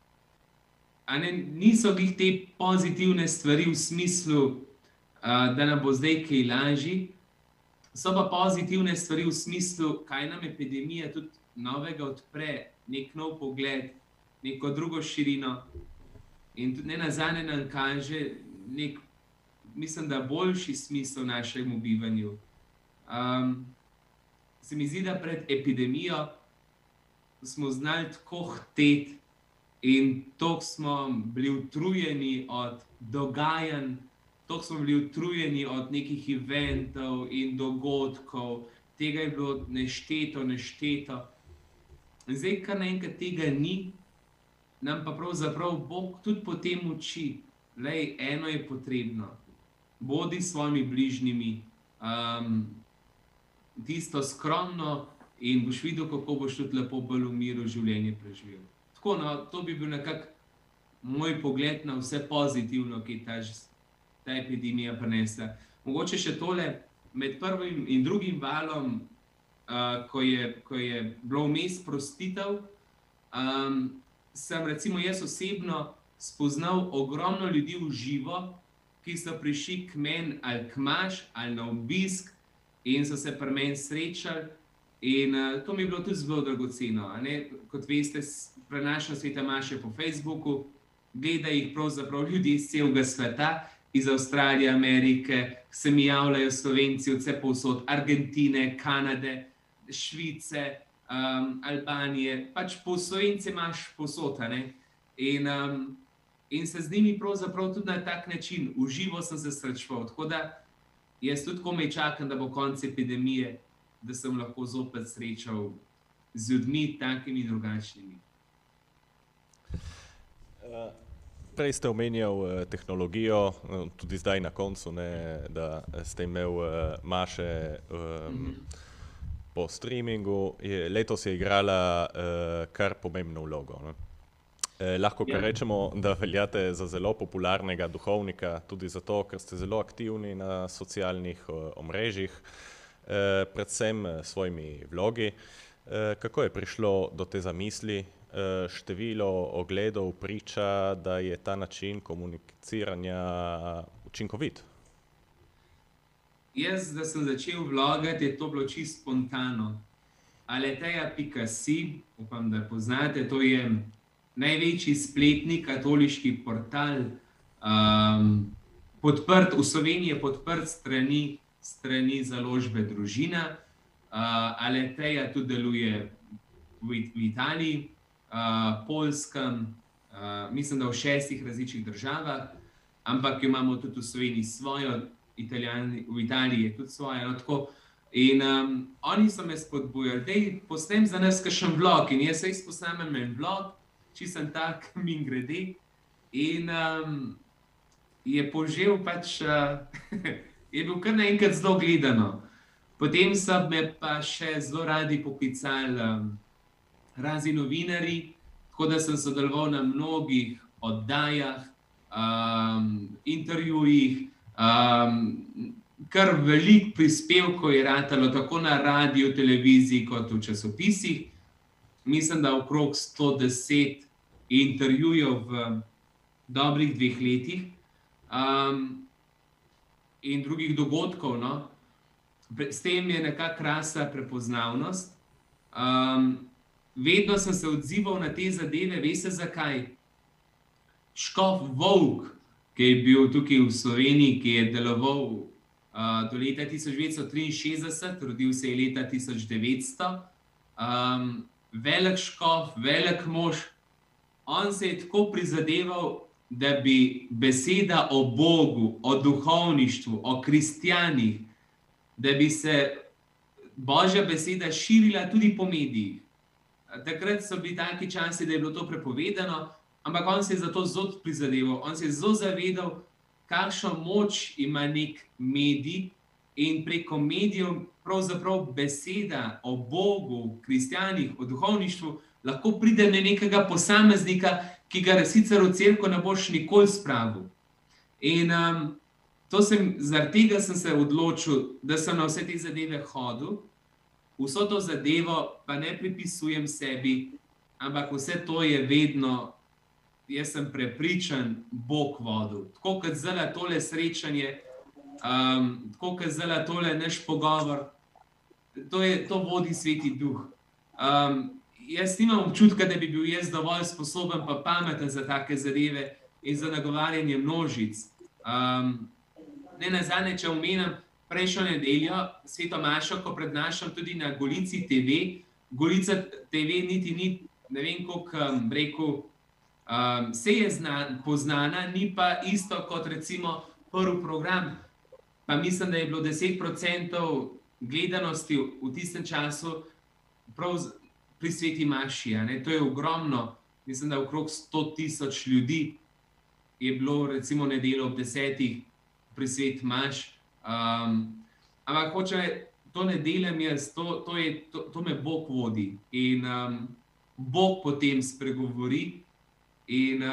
Speaker 4: niso glih te pozitivne stvari v smislu, da nam bo zdaj kaj lažji, so pa pozitivne stvari v smislu, kaj nam epidemija tudi novega odpre, nek nov pogled, neko drugo širino in tudi nenazadnje nam kaže nek, mislim, da boljši smisel našemu bivanju. Se mi zdi, da pred epidemijo smo znali tako hteti in toliko smo bili utrujeni od dogajanj, toliko smo bili utrujeni od nekih eventov in dogodkov tega je bilo nešteto. In zdaj, kar naenkrat tega ni, nam pa pravzaprav Bog tudi potem uči, lej, eno je potrebno, bodi s svojimi bližnjimi, tisto skromno in boš videl, kako boš tudi lepo bolj v miru življenje preživel. Tako, no, to bi bil nekako moj pogled na vse pozitivno, ki ta epidemija prinesla. Mogoče še tole, med prvim in drugim valom, ko je bilo vmes sprostitev, sem recimo jaz osebno spoznal ogromno ljudi v živo, ki so prišli k meni ali k maš, ali na obisk in so se pri meni srečali. In to mi je bilo tudi zelo dragoceno. Kot veste, prenašam svete maše po Facebooku, gledajo jih pravzaprav ljudje iz celega sveta, iz Avstralije, Amerike, se mi javljajo Slovenci vse povsod, Argentine, Kanade, Švice, Albanije, pač po Slovence imaš povsod. In se z njimi pravzaprav tudi na tak način, v živo sem se srečeval. Tako da jaz tudi komaj čakam, da bo konec epidemije, da sem lahko zopet srečal z ljudmi takimi drugačnimi.
Speaker 3: Prej ste omenjal tehnologijo, tudi zdaj na koncu, da ste imel maše po streamingu. Letos je igrala kar pomembno vlogo. Lahko kar rečemo, da veljate za zelo popularnega duhovnika, tudi zato, ker ste zelo aktivni na socialnih omrežjih, predvsem svojimi vlogi. Kako je prišlo do te zamisli? Število ogledov priča, da je ta način komuniciranja učinkovit.
Speaker 4: Jaz, da sem začel vlogati, je to bilo čisto spontano. Aleteja.si, upam, da poznate, to je največji spletni katoliški portal, podprt, v Sloveniji je podprt strani založbe Družina. Aleteja tudi deluje v Italiji, Poljskem, mislim, da v 6 različnih državah, ampak imamo tudi v Sloveniji svojo, v Italiji je tudi svojo. In oni so me spodbujali, dej posnem za nas kakšen vlog, in jaz se posnamem en vlog, čisto tak mimogrede, in je požel pač, je bil kar naenkrat zelo gledano. Potem so me pa še zelo radi poklicali razni novinarji, tako da sem sodeloval na mnogih oddajah, intervjujih, kar veliko prispevkov je ratalo tako na radiju, televiziji kot v časopisih. Mislim, da okrog 110 intervjujev v dobrih 2 letih in drugih dogodkov. S tem je nekako rasla prepoznavnost. Vedno sem se odzival na te zadeve, veste zakaj? Škof Volk, ki je bil tukaj v Sloveniji, ki je deloval do leta 1963, rodil se je leta 1900, velik škof, velik mož, on se je tako prizadeval, da bi beseda o Bogu, o duhovništvu, o kristjanih, da bi se Božja beseda širila tudi po medijih. Takrat so bili taki časi, da je bilo to prepovedano, ampak on se je za to zelo prizadeval. On se je zelo zavedal, kakšno moč ima nek medij, in preko medijev pravzaprav beseda o Bogu, kristjanih, o duhovništvu lahko pride na nekega posameznika, ki ga sicer v cerkev ne boš nikoli spravil. In zaradi tega sem se odločil, da sem na vse te zadeve hodil. Vso to zadevo pa ne pripisujem sebi, ampak vse to je vedno, jaz sem prepričan, Bog vodil. Tako kot zdaj tole srečanje, tako kot zdaj tole naš pogovor, to vodi Sveti Duh. Jaz nimam občutka, da bi bil jaz dovolj sposoben pa pameten za take zadeve in za nagovarjanje množic. Nenazadnje, če omenim prejšnjo nedeljo, sveto mašo, ko prednašam tudi na Golici TV. Golica TV niti ni, ne vem koliko, rekel, se je poznana, ni pa isto kot recimo prvi program. Pa mislim, da je bilo 10% gledanosti v tistem času prav pri Sveti maši. To je ogromno, mislim, da okrog 100.000 ljudi je bilo recimo nedeljo ob 10. pri Sveti maš. Ampak hoče, to ne delam jaz, to me Bog vodi in Bog potem spregovori in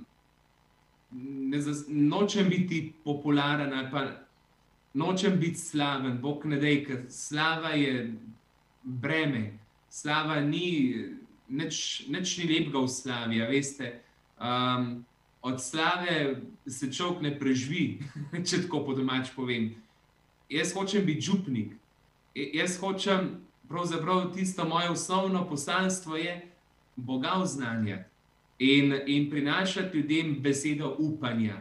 Speaker 4: nočem biti popularen ali pa nočem biti slaven, Bog ne dej, ker slava je breme, slava ni, nič ni lepega v slavi, a veste. Od slave se človek ne preživi, če tako po domač povem. Jaz hočem biti župnik, jaz hočem, pravzaprav tisto moje osnovno poslanstvo je Boga oznanjati in prinašati ljudem besedo upanja.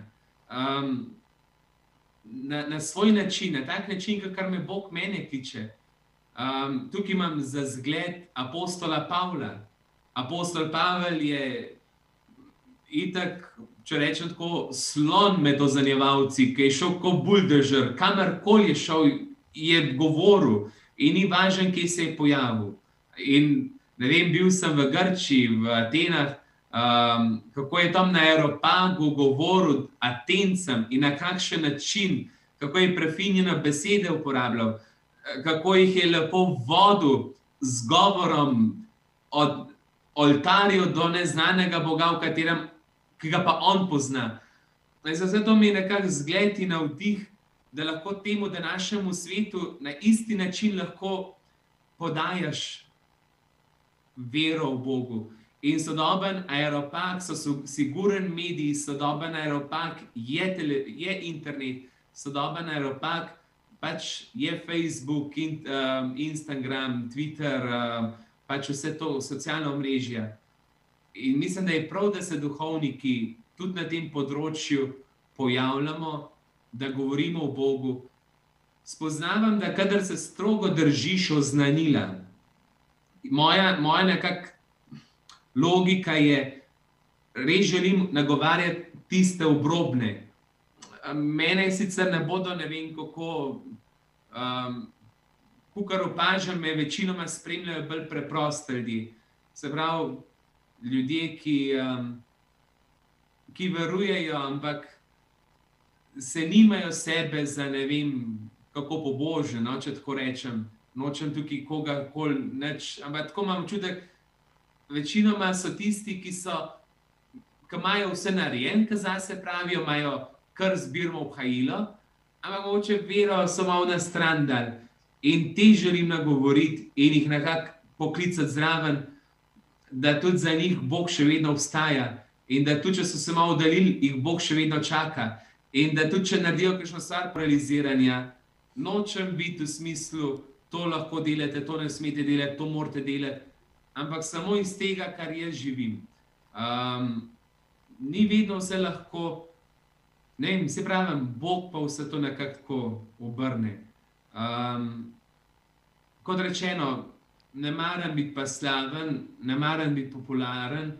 Speaker 4: Na svoj način, na tak način, kakor me Bog mene kliče. Tukaj imam za zgled apostola Pavla. Apostol Pavel je itak, če rečem tako, slon med ozanjevalci, ki je šel kot buldožer, kamorkoli je šel, je govoril in ni važen, kje se je pojavil. In ne vem, bil sem v Grčiji, v Atenah, kako je tam na Areopagu govoril Atencem in na kakšen način, kako je prefinjene besede uporabljal, kako jih je lepo vodil z govorom od oltarjev do neznanega Boga, ki ga pa on pozna. Zato mi je nekako zgled in navdih, da lahko temu današnjemu svetu na isti način lahko podajaš vero v Bogu. In sodoben Areopag so siguren medij, sodoben Areopag je internet, sodoben Areopag pač je Facebook, Instagram, Twitter, pač vse to socialno omrežje. In mislim, da je prav, da se duhovniki tudi na tem področju pojavljamo, da govorimo o Bogu. Spoznavam, da kadar se strogo držiš oznanila, moja nekak logika je, res želim nagovarjati tiste obrobne. Mene sicer ne bodo, ne vem kako, kakor opažam, me večinoma spremljajo bolj preprosti ljudje. Se pravi, ljudje, ki verujejo, ampak se nimajo sebe za ne vem kako pobožen, če tako rečem. Nočem tukaj kogakoli nič, ampak tako imam občutek, večinoma so tisti, ki imajo vse narejen, ki zase pravijo, imajo kar zbirmo obhajilo, ampak mogoče vero so malo na stran dali. In te želim nagovoriti in jih nekako poklicati zraven, da tudi za njih Bog še vedno obstaja in da tudi, če so se malo oddaljili, jih Bog še vedno čaka. In da tudi, če naredijo kakšno stvar paraliziranja, nočem biti v smislu, to lahko delate, to ne smete delati, to morate delati, ampak samo iz tega, kar jaz živim. Ni vedno vse lahko, ne vem, se pravim, Bog pa vse to nekako obrne. Kot rečeno, ne maram biti pa slaven, ne maram biti popularen,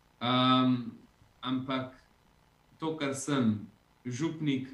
Speaker 4: ampak to, kar sem, župnik,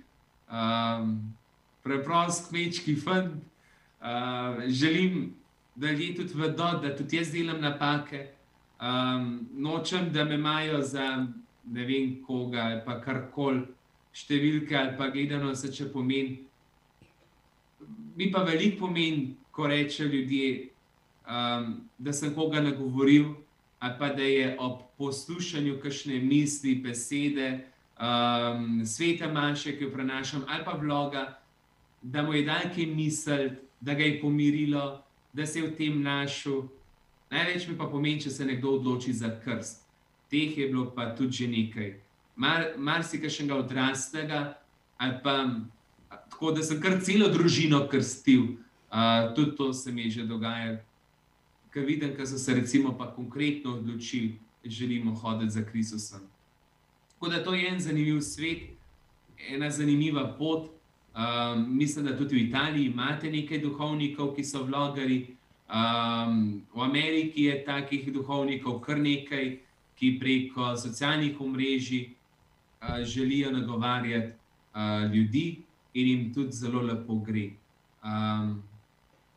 Speaker 4: preprost kmečki fant, želim, da ljudje tudi vedo, da tudi jaz delam napake, nočem, da me imajo za ne vem koga ali pa karkoli, številke ali pa gledano se, če pomeni. Mi pa veliko pomeni, ko reče ljudje, da sem koga nagovoril, ali pa da je ob poslušanju kakšne misli, besede, svete maše, ki jo prenašam, ali pa vloga, da mu je dal kaj misliti, da ga je pomirilo, da se je v tem našel. Največ mi pa pomeni, če se nekdo odloči za krst. Teh je bilo pa tudi že nekaj. Marsikakšnega odraslega, ali pa tako, da sem kar celo družino krstil. Tudi to se mi je že dogajalo. Ker vidim, ker so se recimo pa konkretno odločili, želimo hoditi za Kristusom. Tako da to je en zanimiv svet, ena zanimiva pot. Mislim, da tudi v Italiji imate nekaj duhovnikov, ki so vlogarji. V Ameriki je takih duhovnikov kar nekaj, ki preko socialnih omrežij želijo nagovarjati ljudi in jim tudi zelo lepo gre.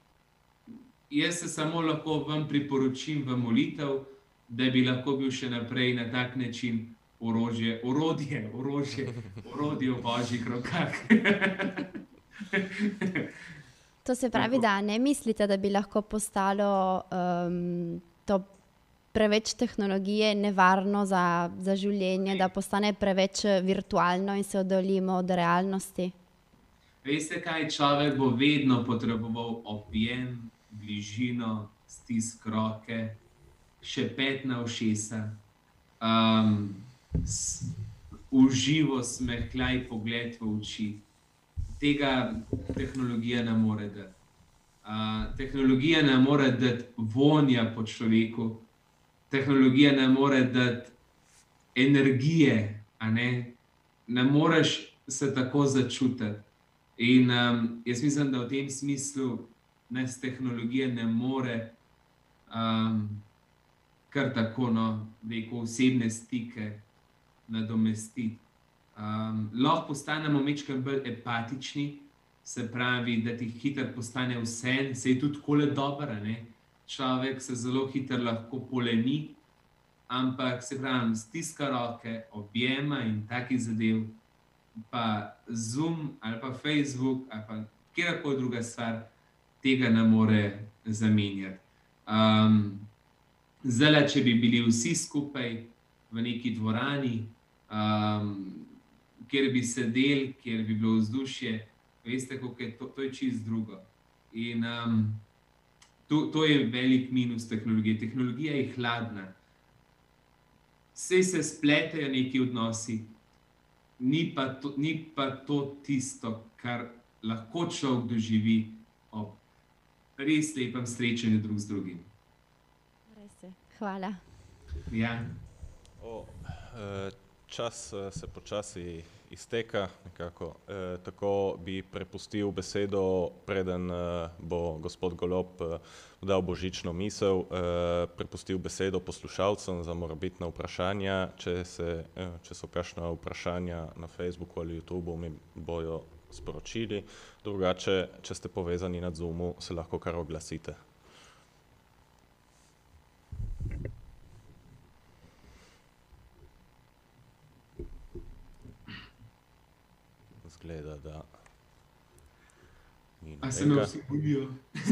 Speaker 4: Jaz se samo lahko vam priporočim v molitev, da bi lahko bil še naprej na tak način orodje v Božjih rokah.
Speaker 6: To se pravi, da ne mislite, da bi lahko postalo to preveč tehnologije nevarno za življenje, da postane preveč virtualno in se oddaljimo od realnosti?
Speaker 4: Veste kaj, človek bo vedno potreboval objem, bližino, stisk roke, šepet na ušesa, uživo smehljaj pogled v oči. Tega tehnologija ne more dati. Tehnologija ne more dati vonja po človeku, tehnologija ne more dati energije, a ne? Ne moreš se tako začutiti. In jaz mislim, da v tem smislu nas tehnologija ne more kar tako, rekel, osebne stike nadomestiti. Lahko postanemo majčkeno bolj empatični, se pravi, da ti hitro postane vseeno, se je tudi takole dobro, ne? Človek se zelo hitro lahko poleni, ampak se pravi, stiska roke, objema in takih zadev, pa Zoom ali pa Facebook ali pa kjerkoli druga stvar tega ne more zamenjati. Zdaj, če bi bili vsi skupaj v neki dvorani, kjer bi sedeli, kjer bi bilo vzdušje, veste, kako je to je čisto drugo. In to je velik minus tehnologije. Tehnologija je hladna. Saj se spletejo neki odnosi, ni pa to tisto, kar lahko človek doživi ob res lepem srečanju drug z drugim.
Speaker 6: Res je. Hvala.
Speaker 4: Ja.
Speaker 3: Čas se počasi izteka, nekako. Tako bi prepustil besedo, preden bo gospod Golob dal božično misel, prepustil besedo poslušalcem za morebitna vprašanja. Če so kakšna vprašanja na Facebooku ali YouTubeu, mi bojo sporočili. Drugače, če ste povezani na Zoomu, se lahko kar oglasite. Zgleda, da ni nobenega.
Speaker 4: A se me vsi bojijo?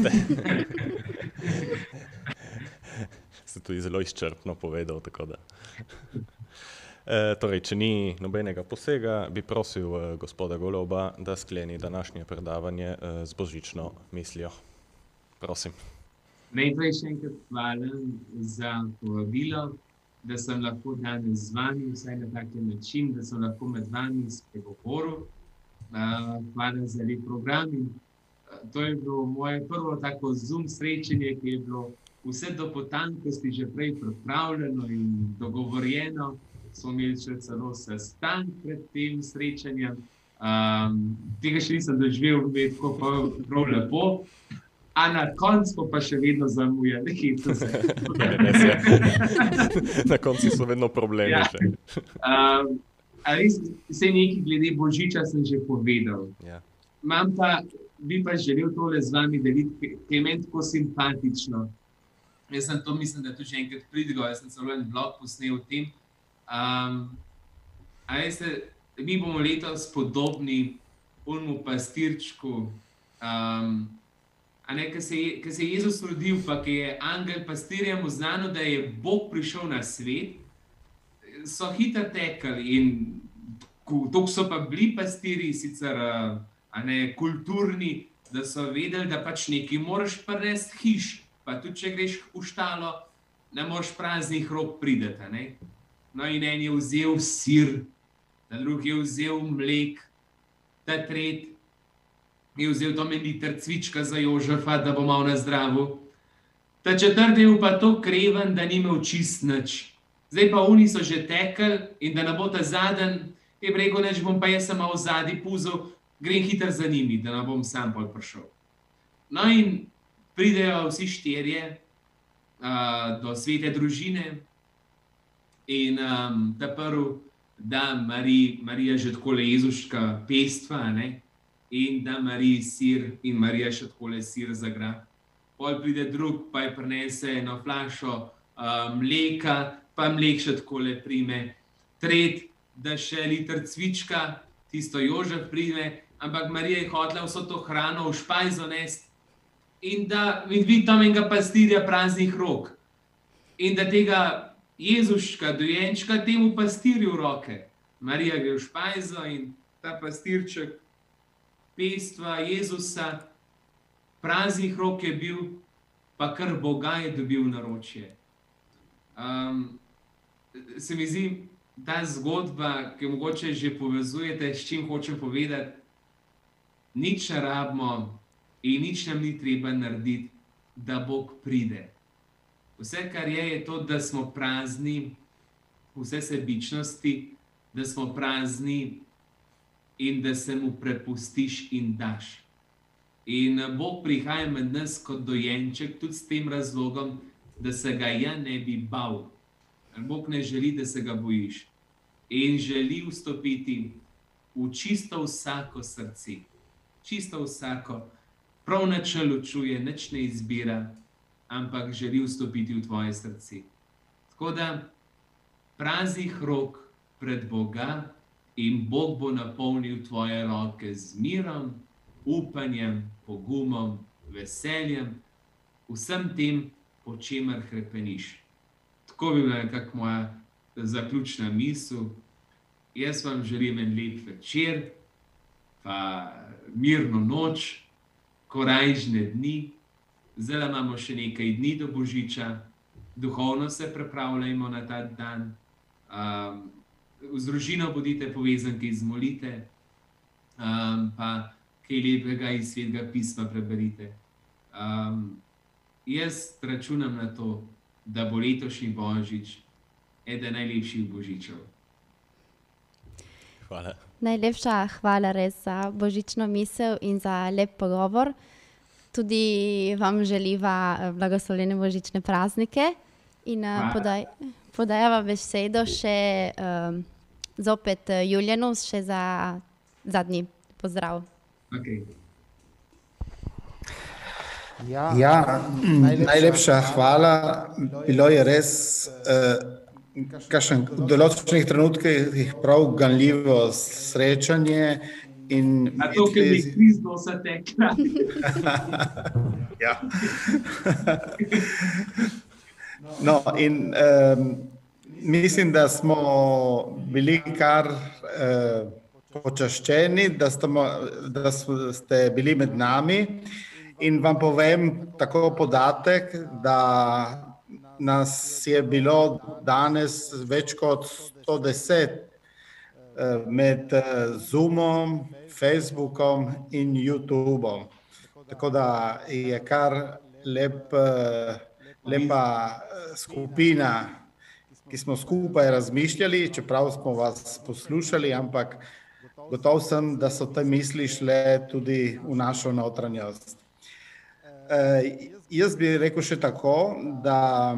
Speaker 3: Ste tudi zelo izčrpno povedal, tako da. Torej, če ni nobenega posega, bi prosil gospoda Goloba, da skleni današnje predavanje z božično mislijo. Prosim.
Speaker 4: Najprej še enkrat hvala za povabilo, da sem lahko danes z vami, vsaj na tak način, da sem lahko med vami spregovoril. Hvala za lep program. To je bilo moje prvo tako Zoom srečanje, ki je bilo vse do potankosti že prej pripravljeno in dogovorjeno. Smo imeli še celo sestanek pred tem srečanjem. Tega še nisem doživel, tako pa prav lepo. A na koncu pa še vedno zamujali.
Speaker 3: Na koncu so vedno problemi še.
Speaker 4: Vse nekaj glede Božiča sem že povedal.
Speaker 3: Ja.
Speaker 4: Bi pa želel tole z vami deliti, ki je meni tako simpatično. Jaz sem to, mislim, da tudi že enkrat pridigal, jaz sem celo en blog posnel o tem. Mi bomo letos podobni onemu pastirčku, ki se je Jezus rodil, pa ki je angel pastirjem znano, da je Bog prišel na svet, so hitro tekli in toliko so pa bili pastirji, sicer kulturni, da so vedeli, da pač nekaj moraš prinesti hiš, pa tudi če greš v štalo, ne moreš praznih rok prideti. No in en je vzel sir, ta drugi je vzel mlek, ta tretji je vzel to liter cvička za Jožefa, da bo malo na zdravo. Ta četrti je bil pa to kreven, da ni imel čist nič. Zdaj pa oni so že tekli in da ne bo ta zadnji, je rekel, neč bom pa jaz sem malo zadnji puzel, grem hitro za njimi, da ne bom sam pol prišel. No in pridejo vsi štirje do svete družine in ta prvi da Marija že takole Jezuška pestva, in da Mariji sir in Marija še takole sir zagra. pol pride drug, pa je prinese eno flašo mleka, pa mlek še takole prime. Tret, da še liter cvička, tisto Jožef prime, ampak Marija je hotela vso to hrano v špajzo nesti in da vidi tam enega pastirja praznih rok in da tega Jezuška, dojenčka, temu pastirju v roke. Marija gre v špajzo in ta pastirček pestva Jezusa praznih rok je bil, pa kar Boga je dobil naročje. Se mi zdi, ta zgodba, ki mogoče že povezujete, s čim hočem povedati, nič ne rabimo in nič nam ni treba narediti, da Bog pride. Vse, kar je to, da smo prazni vse sebičnosti, da smo prazni in da se mu prepustiš in daš. In Bog prihaja med nas kot dojenček, tudi s tem razlogom, da se ga ja ne bi bal. Bog ne želi, da se ga bojiš. In želi vstopiti v čisto vsako srce. Čisto vsako. Prav nič ne ločuje, nič ne izbira, ampak želi vstopiti v tvoje srce. Tako da praznih rok pred Boga in Bog bo napolnil tvoje roke z mirom, upanjem, pogumom, veseljem, vsem tem, po čemer hrepeniš. Tako bi bila nekako moja zaključna misel. Jaz vam želim en lep večer, pa mirno noč, korajžne dni. Zdaj imamo še nekaj dni do Božiča, duhovno se pripravljajmo na ta dan. Z družino bodite povezani, ki izmolite, pa kaj lepega iz Svetega pisma preberite. Jaz računam na to, da bo letošnji Božič eden najlepših Božičev.
Speaker 3: Hvala.
Speaker 6: Najlepša hvala res za božično misel in za lep pogovor. Tudi vam želiva blagoslovljene božične praznike in podajava besedo še zopet Julijanu še za zadnji pozdrav.
Speaker 4: Okay.
Speaker 1: Ja, najlepša hvala. Bilo je res v določenih trenutkih prav ganljivo srečanje.
Speaker 4: A to, ker mi kviz dosa tekla.
Speaker 1: Ja. No, in mislim, da smo bili kar počaščeni, da ste bili med nami. In vam povem tako podatek, da nas je bilo danes več kot 110 med Zoomom, Facebookom in YouTubeom. Tako da je kar lepa skupina, ki smo skupaj razmišljali, čeprav smo vas poslušali, ampak gotov sem, da so te misli šle tudi v našo notranjost. Jaz bi rekel še tako, da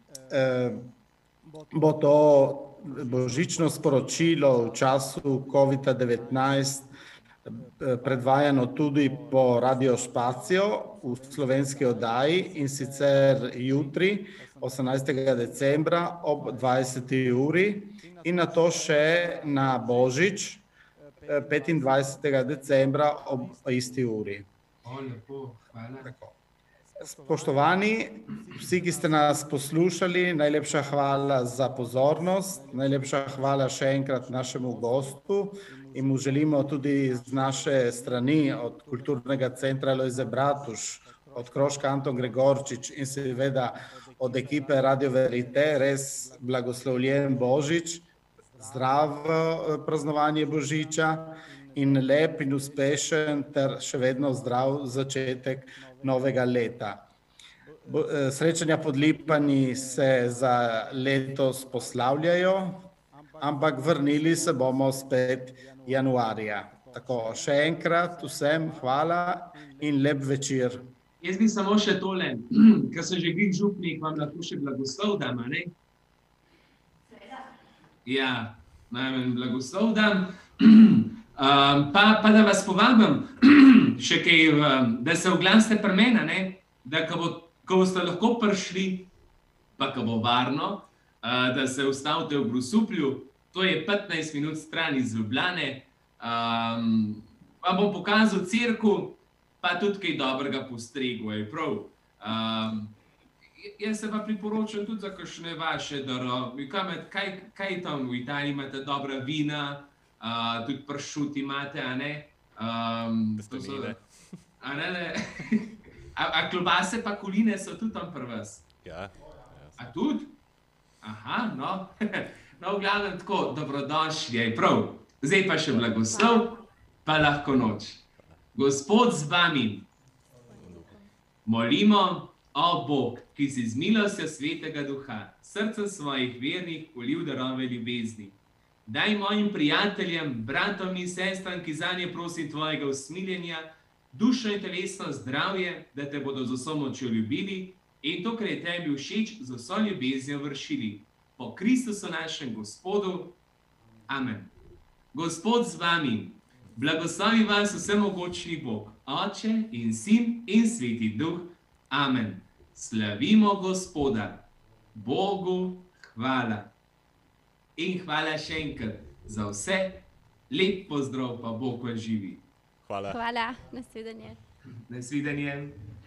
Speaker 1: bo to božično sporočilo v času COVID-19 predvajano tudi po Radio Špacijo v slovenski oddaji in sicer jutri, 18. decembra ob 20. uri in nato še na Božič, 25. decembra ob isti uri.
Speaker 4: Lepo, hvala.
Speaker 1: Spoštovani, vsi, ki ste nas poslušali, najlepša hvala za pozornost, najlepša hvala še enkrat našemu gostu in mu želimo tudi z naše strani od Kulturnega centra Lojze Bratuš, od Kroška Anton Gregorčič in seveda od ekipe Radio Verite res blagoslovljen Božič, zdravo praznovanje Božiča in lep in uspešen ter še vedno zdrav začetek novega leta. Srečanja pod Lipani se za letos poslavljajo, ampak vrnili se bomo spet januarja. Tako, še enkrat vsem hvala in lep večer.
Speaker 4: Jaz bi samo še tole, ker sem že glih župnik, vam lahko še blagoslov dam, ne? Ja, najmanj blagoslov dam. Pa da vas povabim, še kaj, da se oglasite pri mene, ne? da ko boste lahko prišli, pa ko bo varno, da se ustavite v Grosuplju, to je 15 minut stran iz Ljubljane, vam bom pokazal cerkev, pa tudi kaj dobrega postregel, je prav. Jaz se pa priporočam tudi za kakšne vaše darove. Kaj tam v Italiji imate dobra vina, tudi pršut imate, a ne?
Speaker 3: Testenine.
Speaker 4: A klobase pa koline so tudi tam pri vas?
Speaker 3: Ja.
Speaker 4: A tudi? Aha, no. No, v glavnem tako, dobrodošli, je prav. Zdaj pa še blagoslov, pa lahko noč. Gospod z vami, molimo, o Bog, ki si z milostjo Svetega Duha srca svojih vernih ulil darove ljubezni. Daj mojim prijateljem, bratom in sestram, ki zanje prosim tvojega usmiljenja, dušno in telesno zdravje, da te bodo z vso močjo ljubili in to, kar je tebi všeč, z vso ljubeznijo vršili. Po Kristusu našem Gospodu. Amen. Gospod z vami, blagoslovi vas vsemogočni Bog, Oče in Sin in Sveti Duh. Amen. Slavimo Gospoda. Bogu hvala. In hvala še enkrat za vse. Lep pozdrav, pa Bog vas živi.
Speaker 3: Hvala.
Speaker 6: Hvala, nasvidenje.
Speaker 4: Nasvidenje.